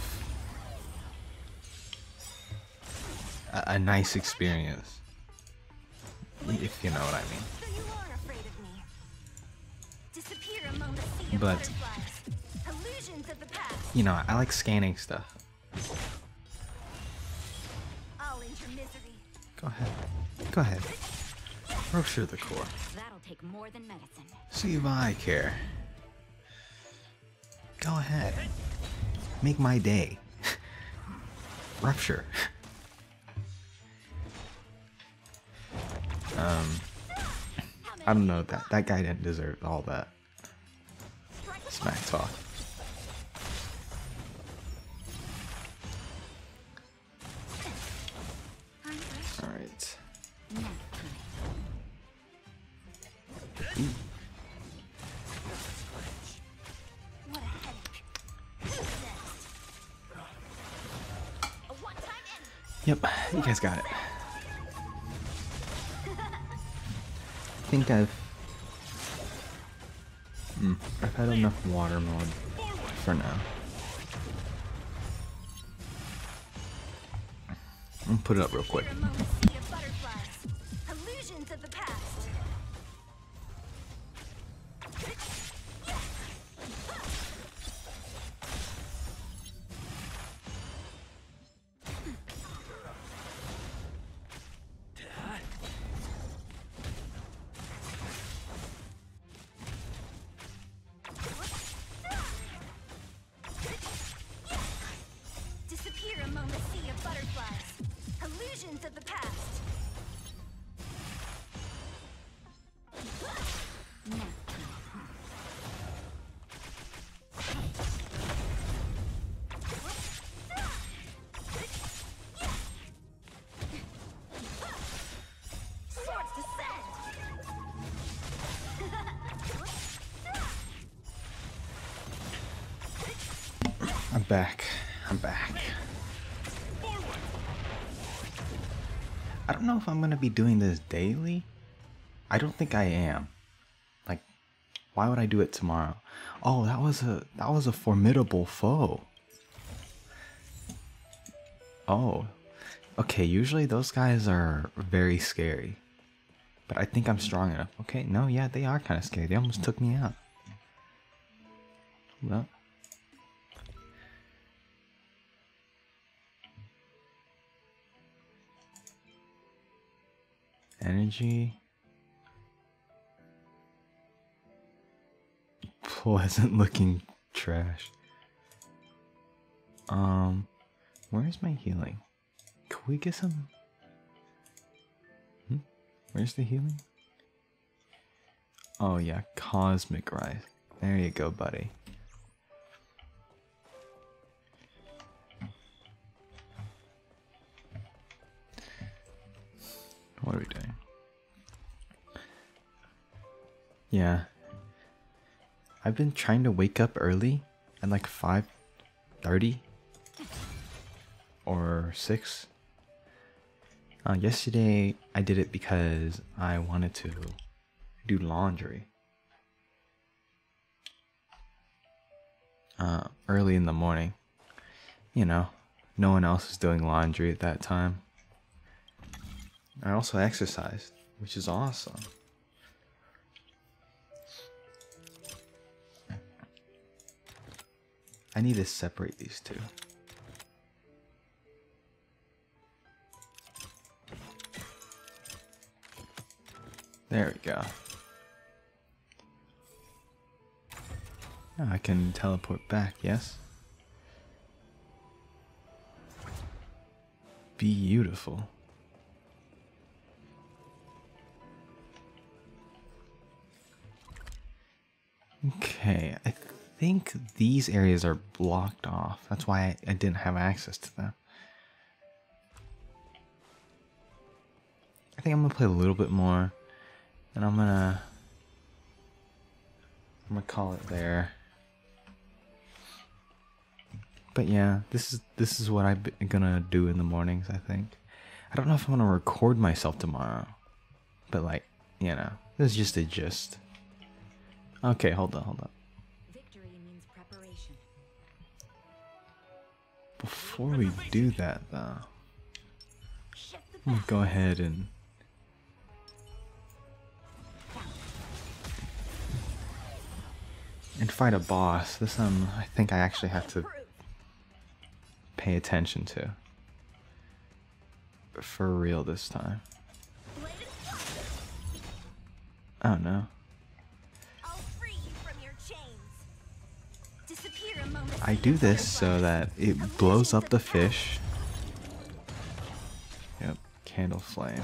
a, a nice experience. If you know what I mean. So you are afraid of me. Disappear among the sea of But- butterflies. Illusions of the past. You know, I like scanning stuff. I'll end your misery. Go ahead. Go ahead. Rupture the core. That'll take more than medicine. See if I care. Go ahead. Make my day. Rupture. Um, I don't know. That that guy didn't deserve all that smack talk. All right. What a headache. Who's next? A one-time enemy. Yep, you guys got it. I think I've mm, I've had enough watermelon for now. I'm gonna put it up real quick. Among the sea of butterflies. Illusions of the past. Disappear among the sea of butterflies. Illusions of the past. back. I'm back. I don't know if I'm gonna be doing this daily. I don't think I am. Like, why would I do it tomorrow? Oh, that was a that was a formidable foe. Oh, okay. Usually those guys are very scary, but I think I'm strong enough. Okay, no, yeah, they are kind of scary. They almost took me out. Hold up. Energy. Pleasant looking trash. Um, where's my healing? Can we get some? Hmm? Where's the healing? Oh yeah, Cosmic Rise. There you go, buddy. What are we doing? Yeah. I've been trying to wake up early at like five thirty or six. Uh, yesterday I did it because I wanted to do laundry. Uh, early in the morning. You know, no one else is doing laundry at that time. I also exercised, which is awesome. I need to separate these two. There we go. Now I can teleport back, yes? Beautiful. Okay, I think these areas are blocked off. That's why I, I didn't have access to them. I think I'm gonna play a little bit more, and I'm gonna I'm gonna call it there. But yeah, this is this is what I'm gonna do in the mornings. I think. I don't know if I'm gonna record myself tomorrow, but like, you know, this is just a gist. Okay, hold on, hold on. Victory means preparation. Before we do that, though, I'm gonna go ahead and and fight a boss. This one, I think I actually have to pay attention to. For real this time. Oh no. I do this so that it blows up the fish. Yep, candle flame.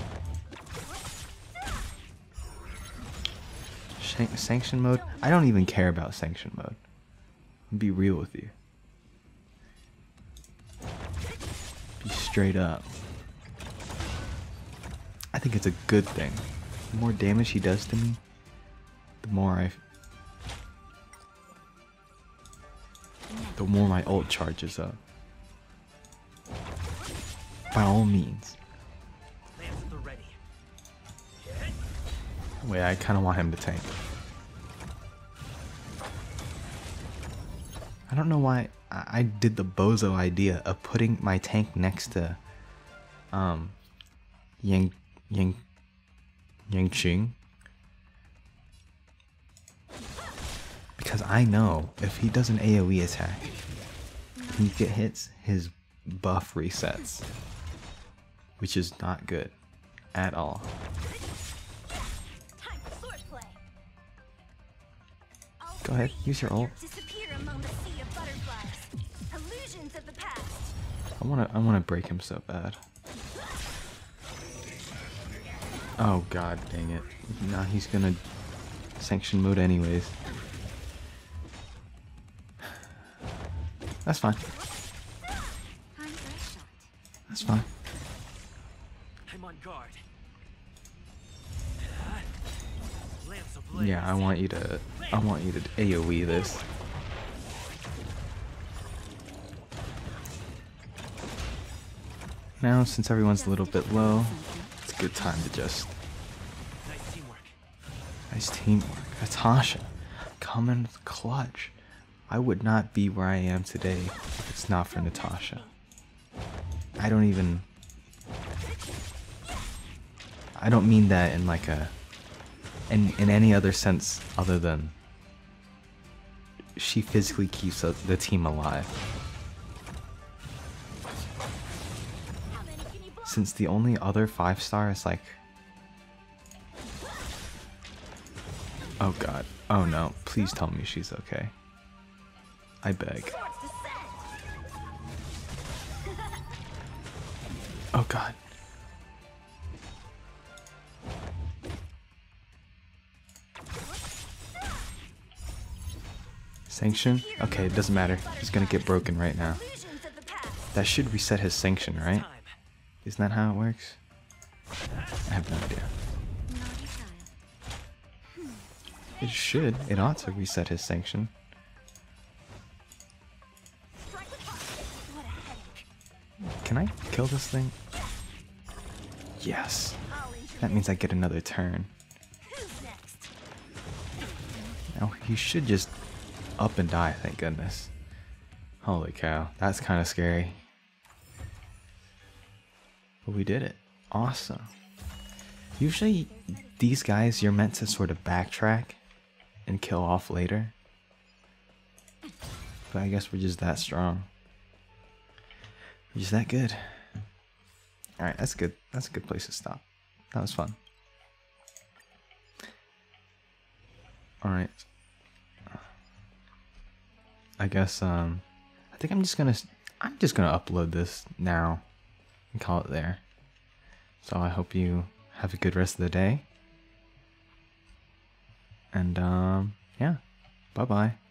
Shan- sanction mode? I don't even care about sanction mode. I'll be real with you. Be straight up. I think it's a good thing. The more damage he does to me, the more I... the more my ult charges up. By all means. Wait, I kind of want him to tank. I don't know why I, I did the bozo idea of putting my tank next to um Yang Yang Yang Qing. Because I know if he does an AoE attack, he get hits, his buff resets, which is not good at all. Go ahead, use your ult. I wanna, I wanna break him so bad. Oh god, dang it! Nah, he's gonna sanction mode anyways. That's fine. That's fine. I'm on guard. Yeah, I want you to I want you to AoE this. Now, since everyone's a little bit low, it's a good time to just... Nice teamwork. Nice teamwork. Natasha, coming with clutch. I would not be where I am today if it's not for Natasha. I don't even... I don't mean that in like a... In, in any other sense other than... She physically keeps the team alive. Since the only other five star is like... Oh god. Oh no. Please tell me she's okay. I beg. Oh god. Sanction? Okay, it doesn't matter. He's gonna get broken right now. That should reset his sanction, right? Isn't that how it works? I have no idea. It should. It ought to reset his sanction. Can I kill this thing? Yes. That means I get another turn. Now he should just up and die, thank goodness. Holy cow, that's kind of scary. But we did it. Awesome. Usually these guys you're meant to sort of backtrack and kill off later. But I guess we're just that strong. We're just that good. Alright, that's good. That's a good place to stop. That was fun. Alright. I guess um I think I'm just gonna I'm just gonna upload this now and call it there. So I hope you have a good rest of the day. And um yeah. Bye bye.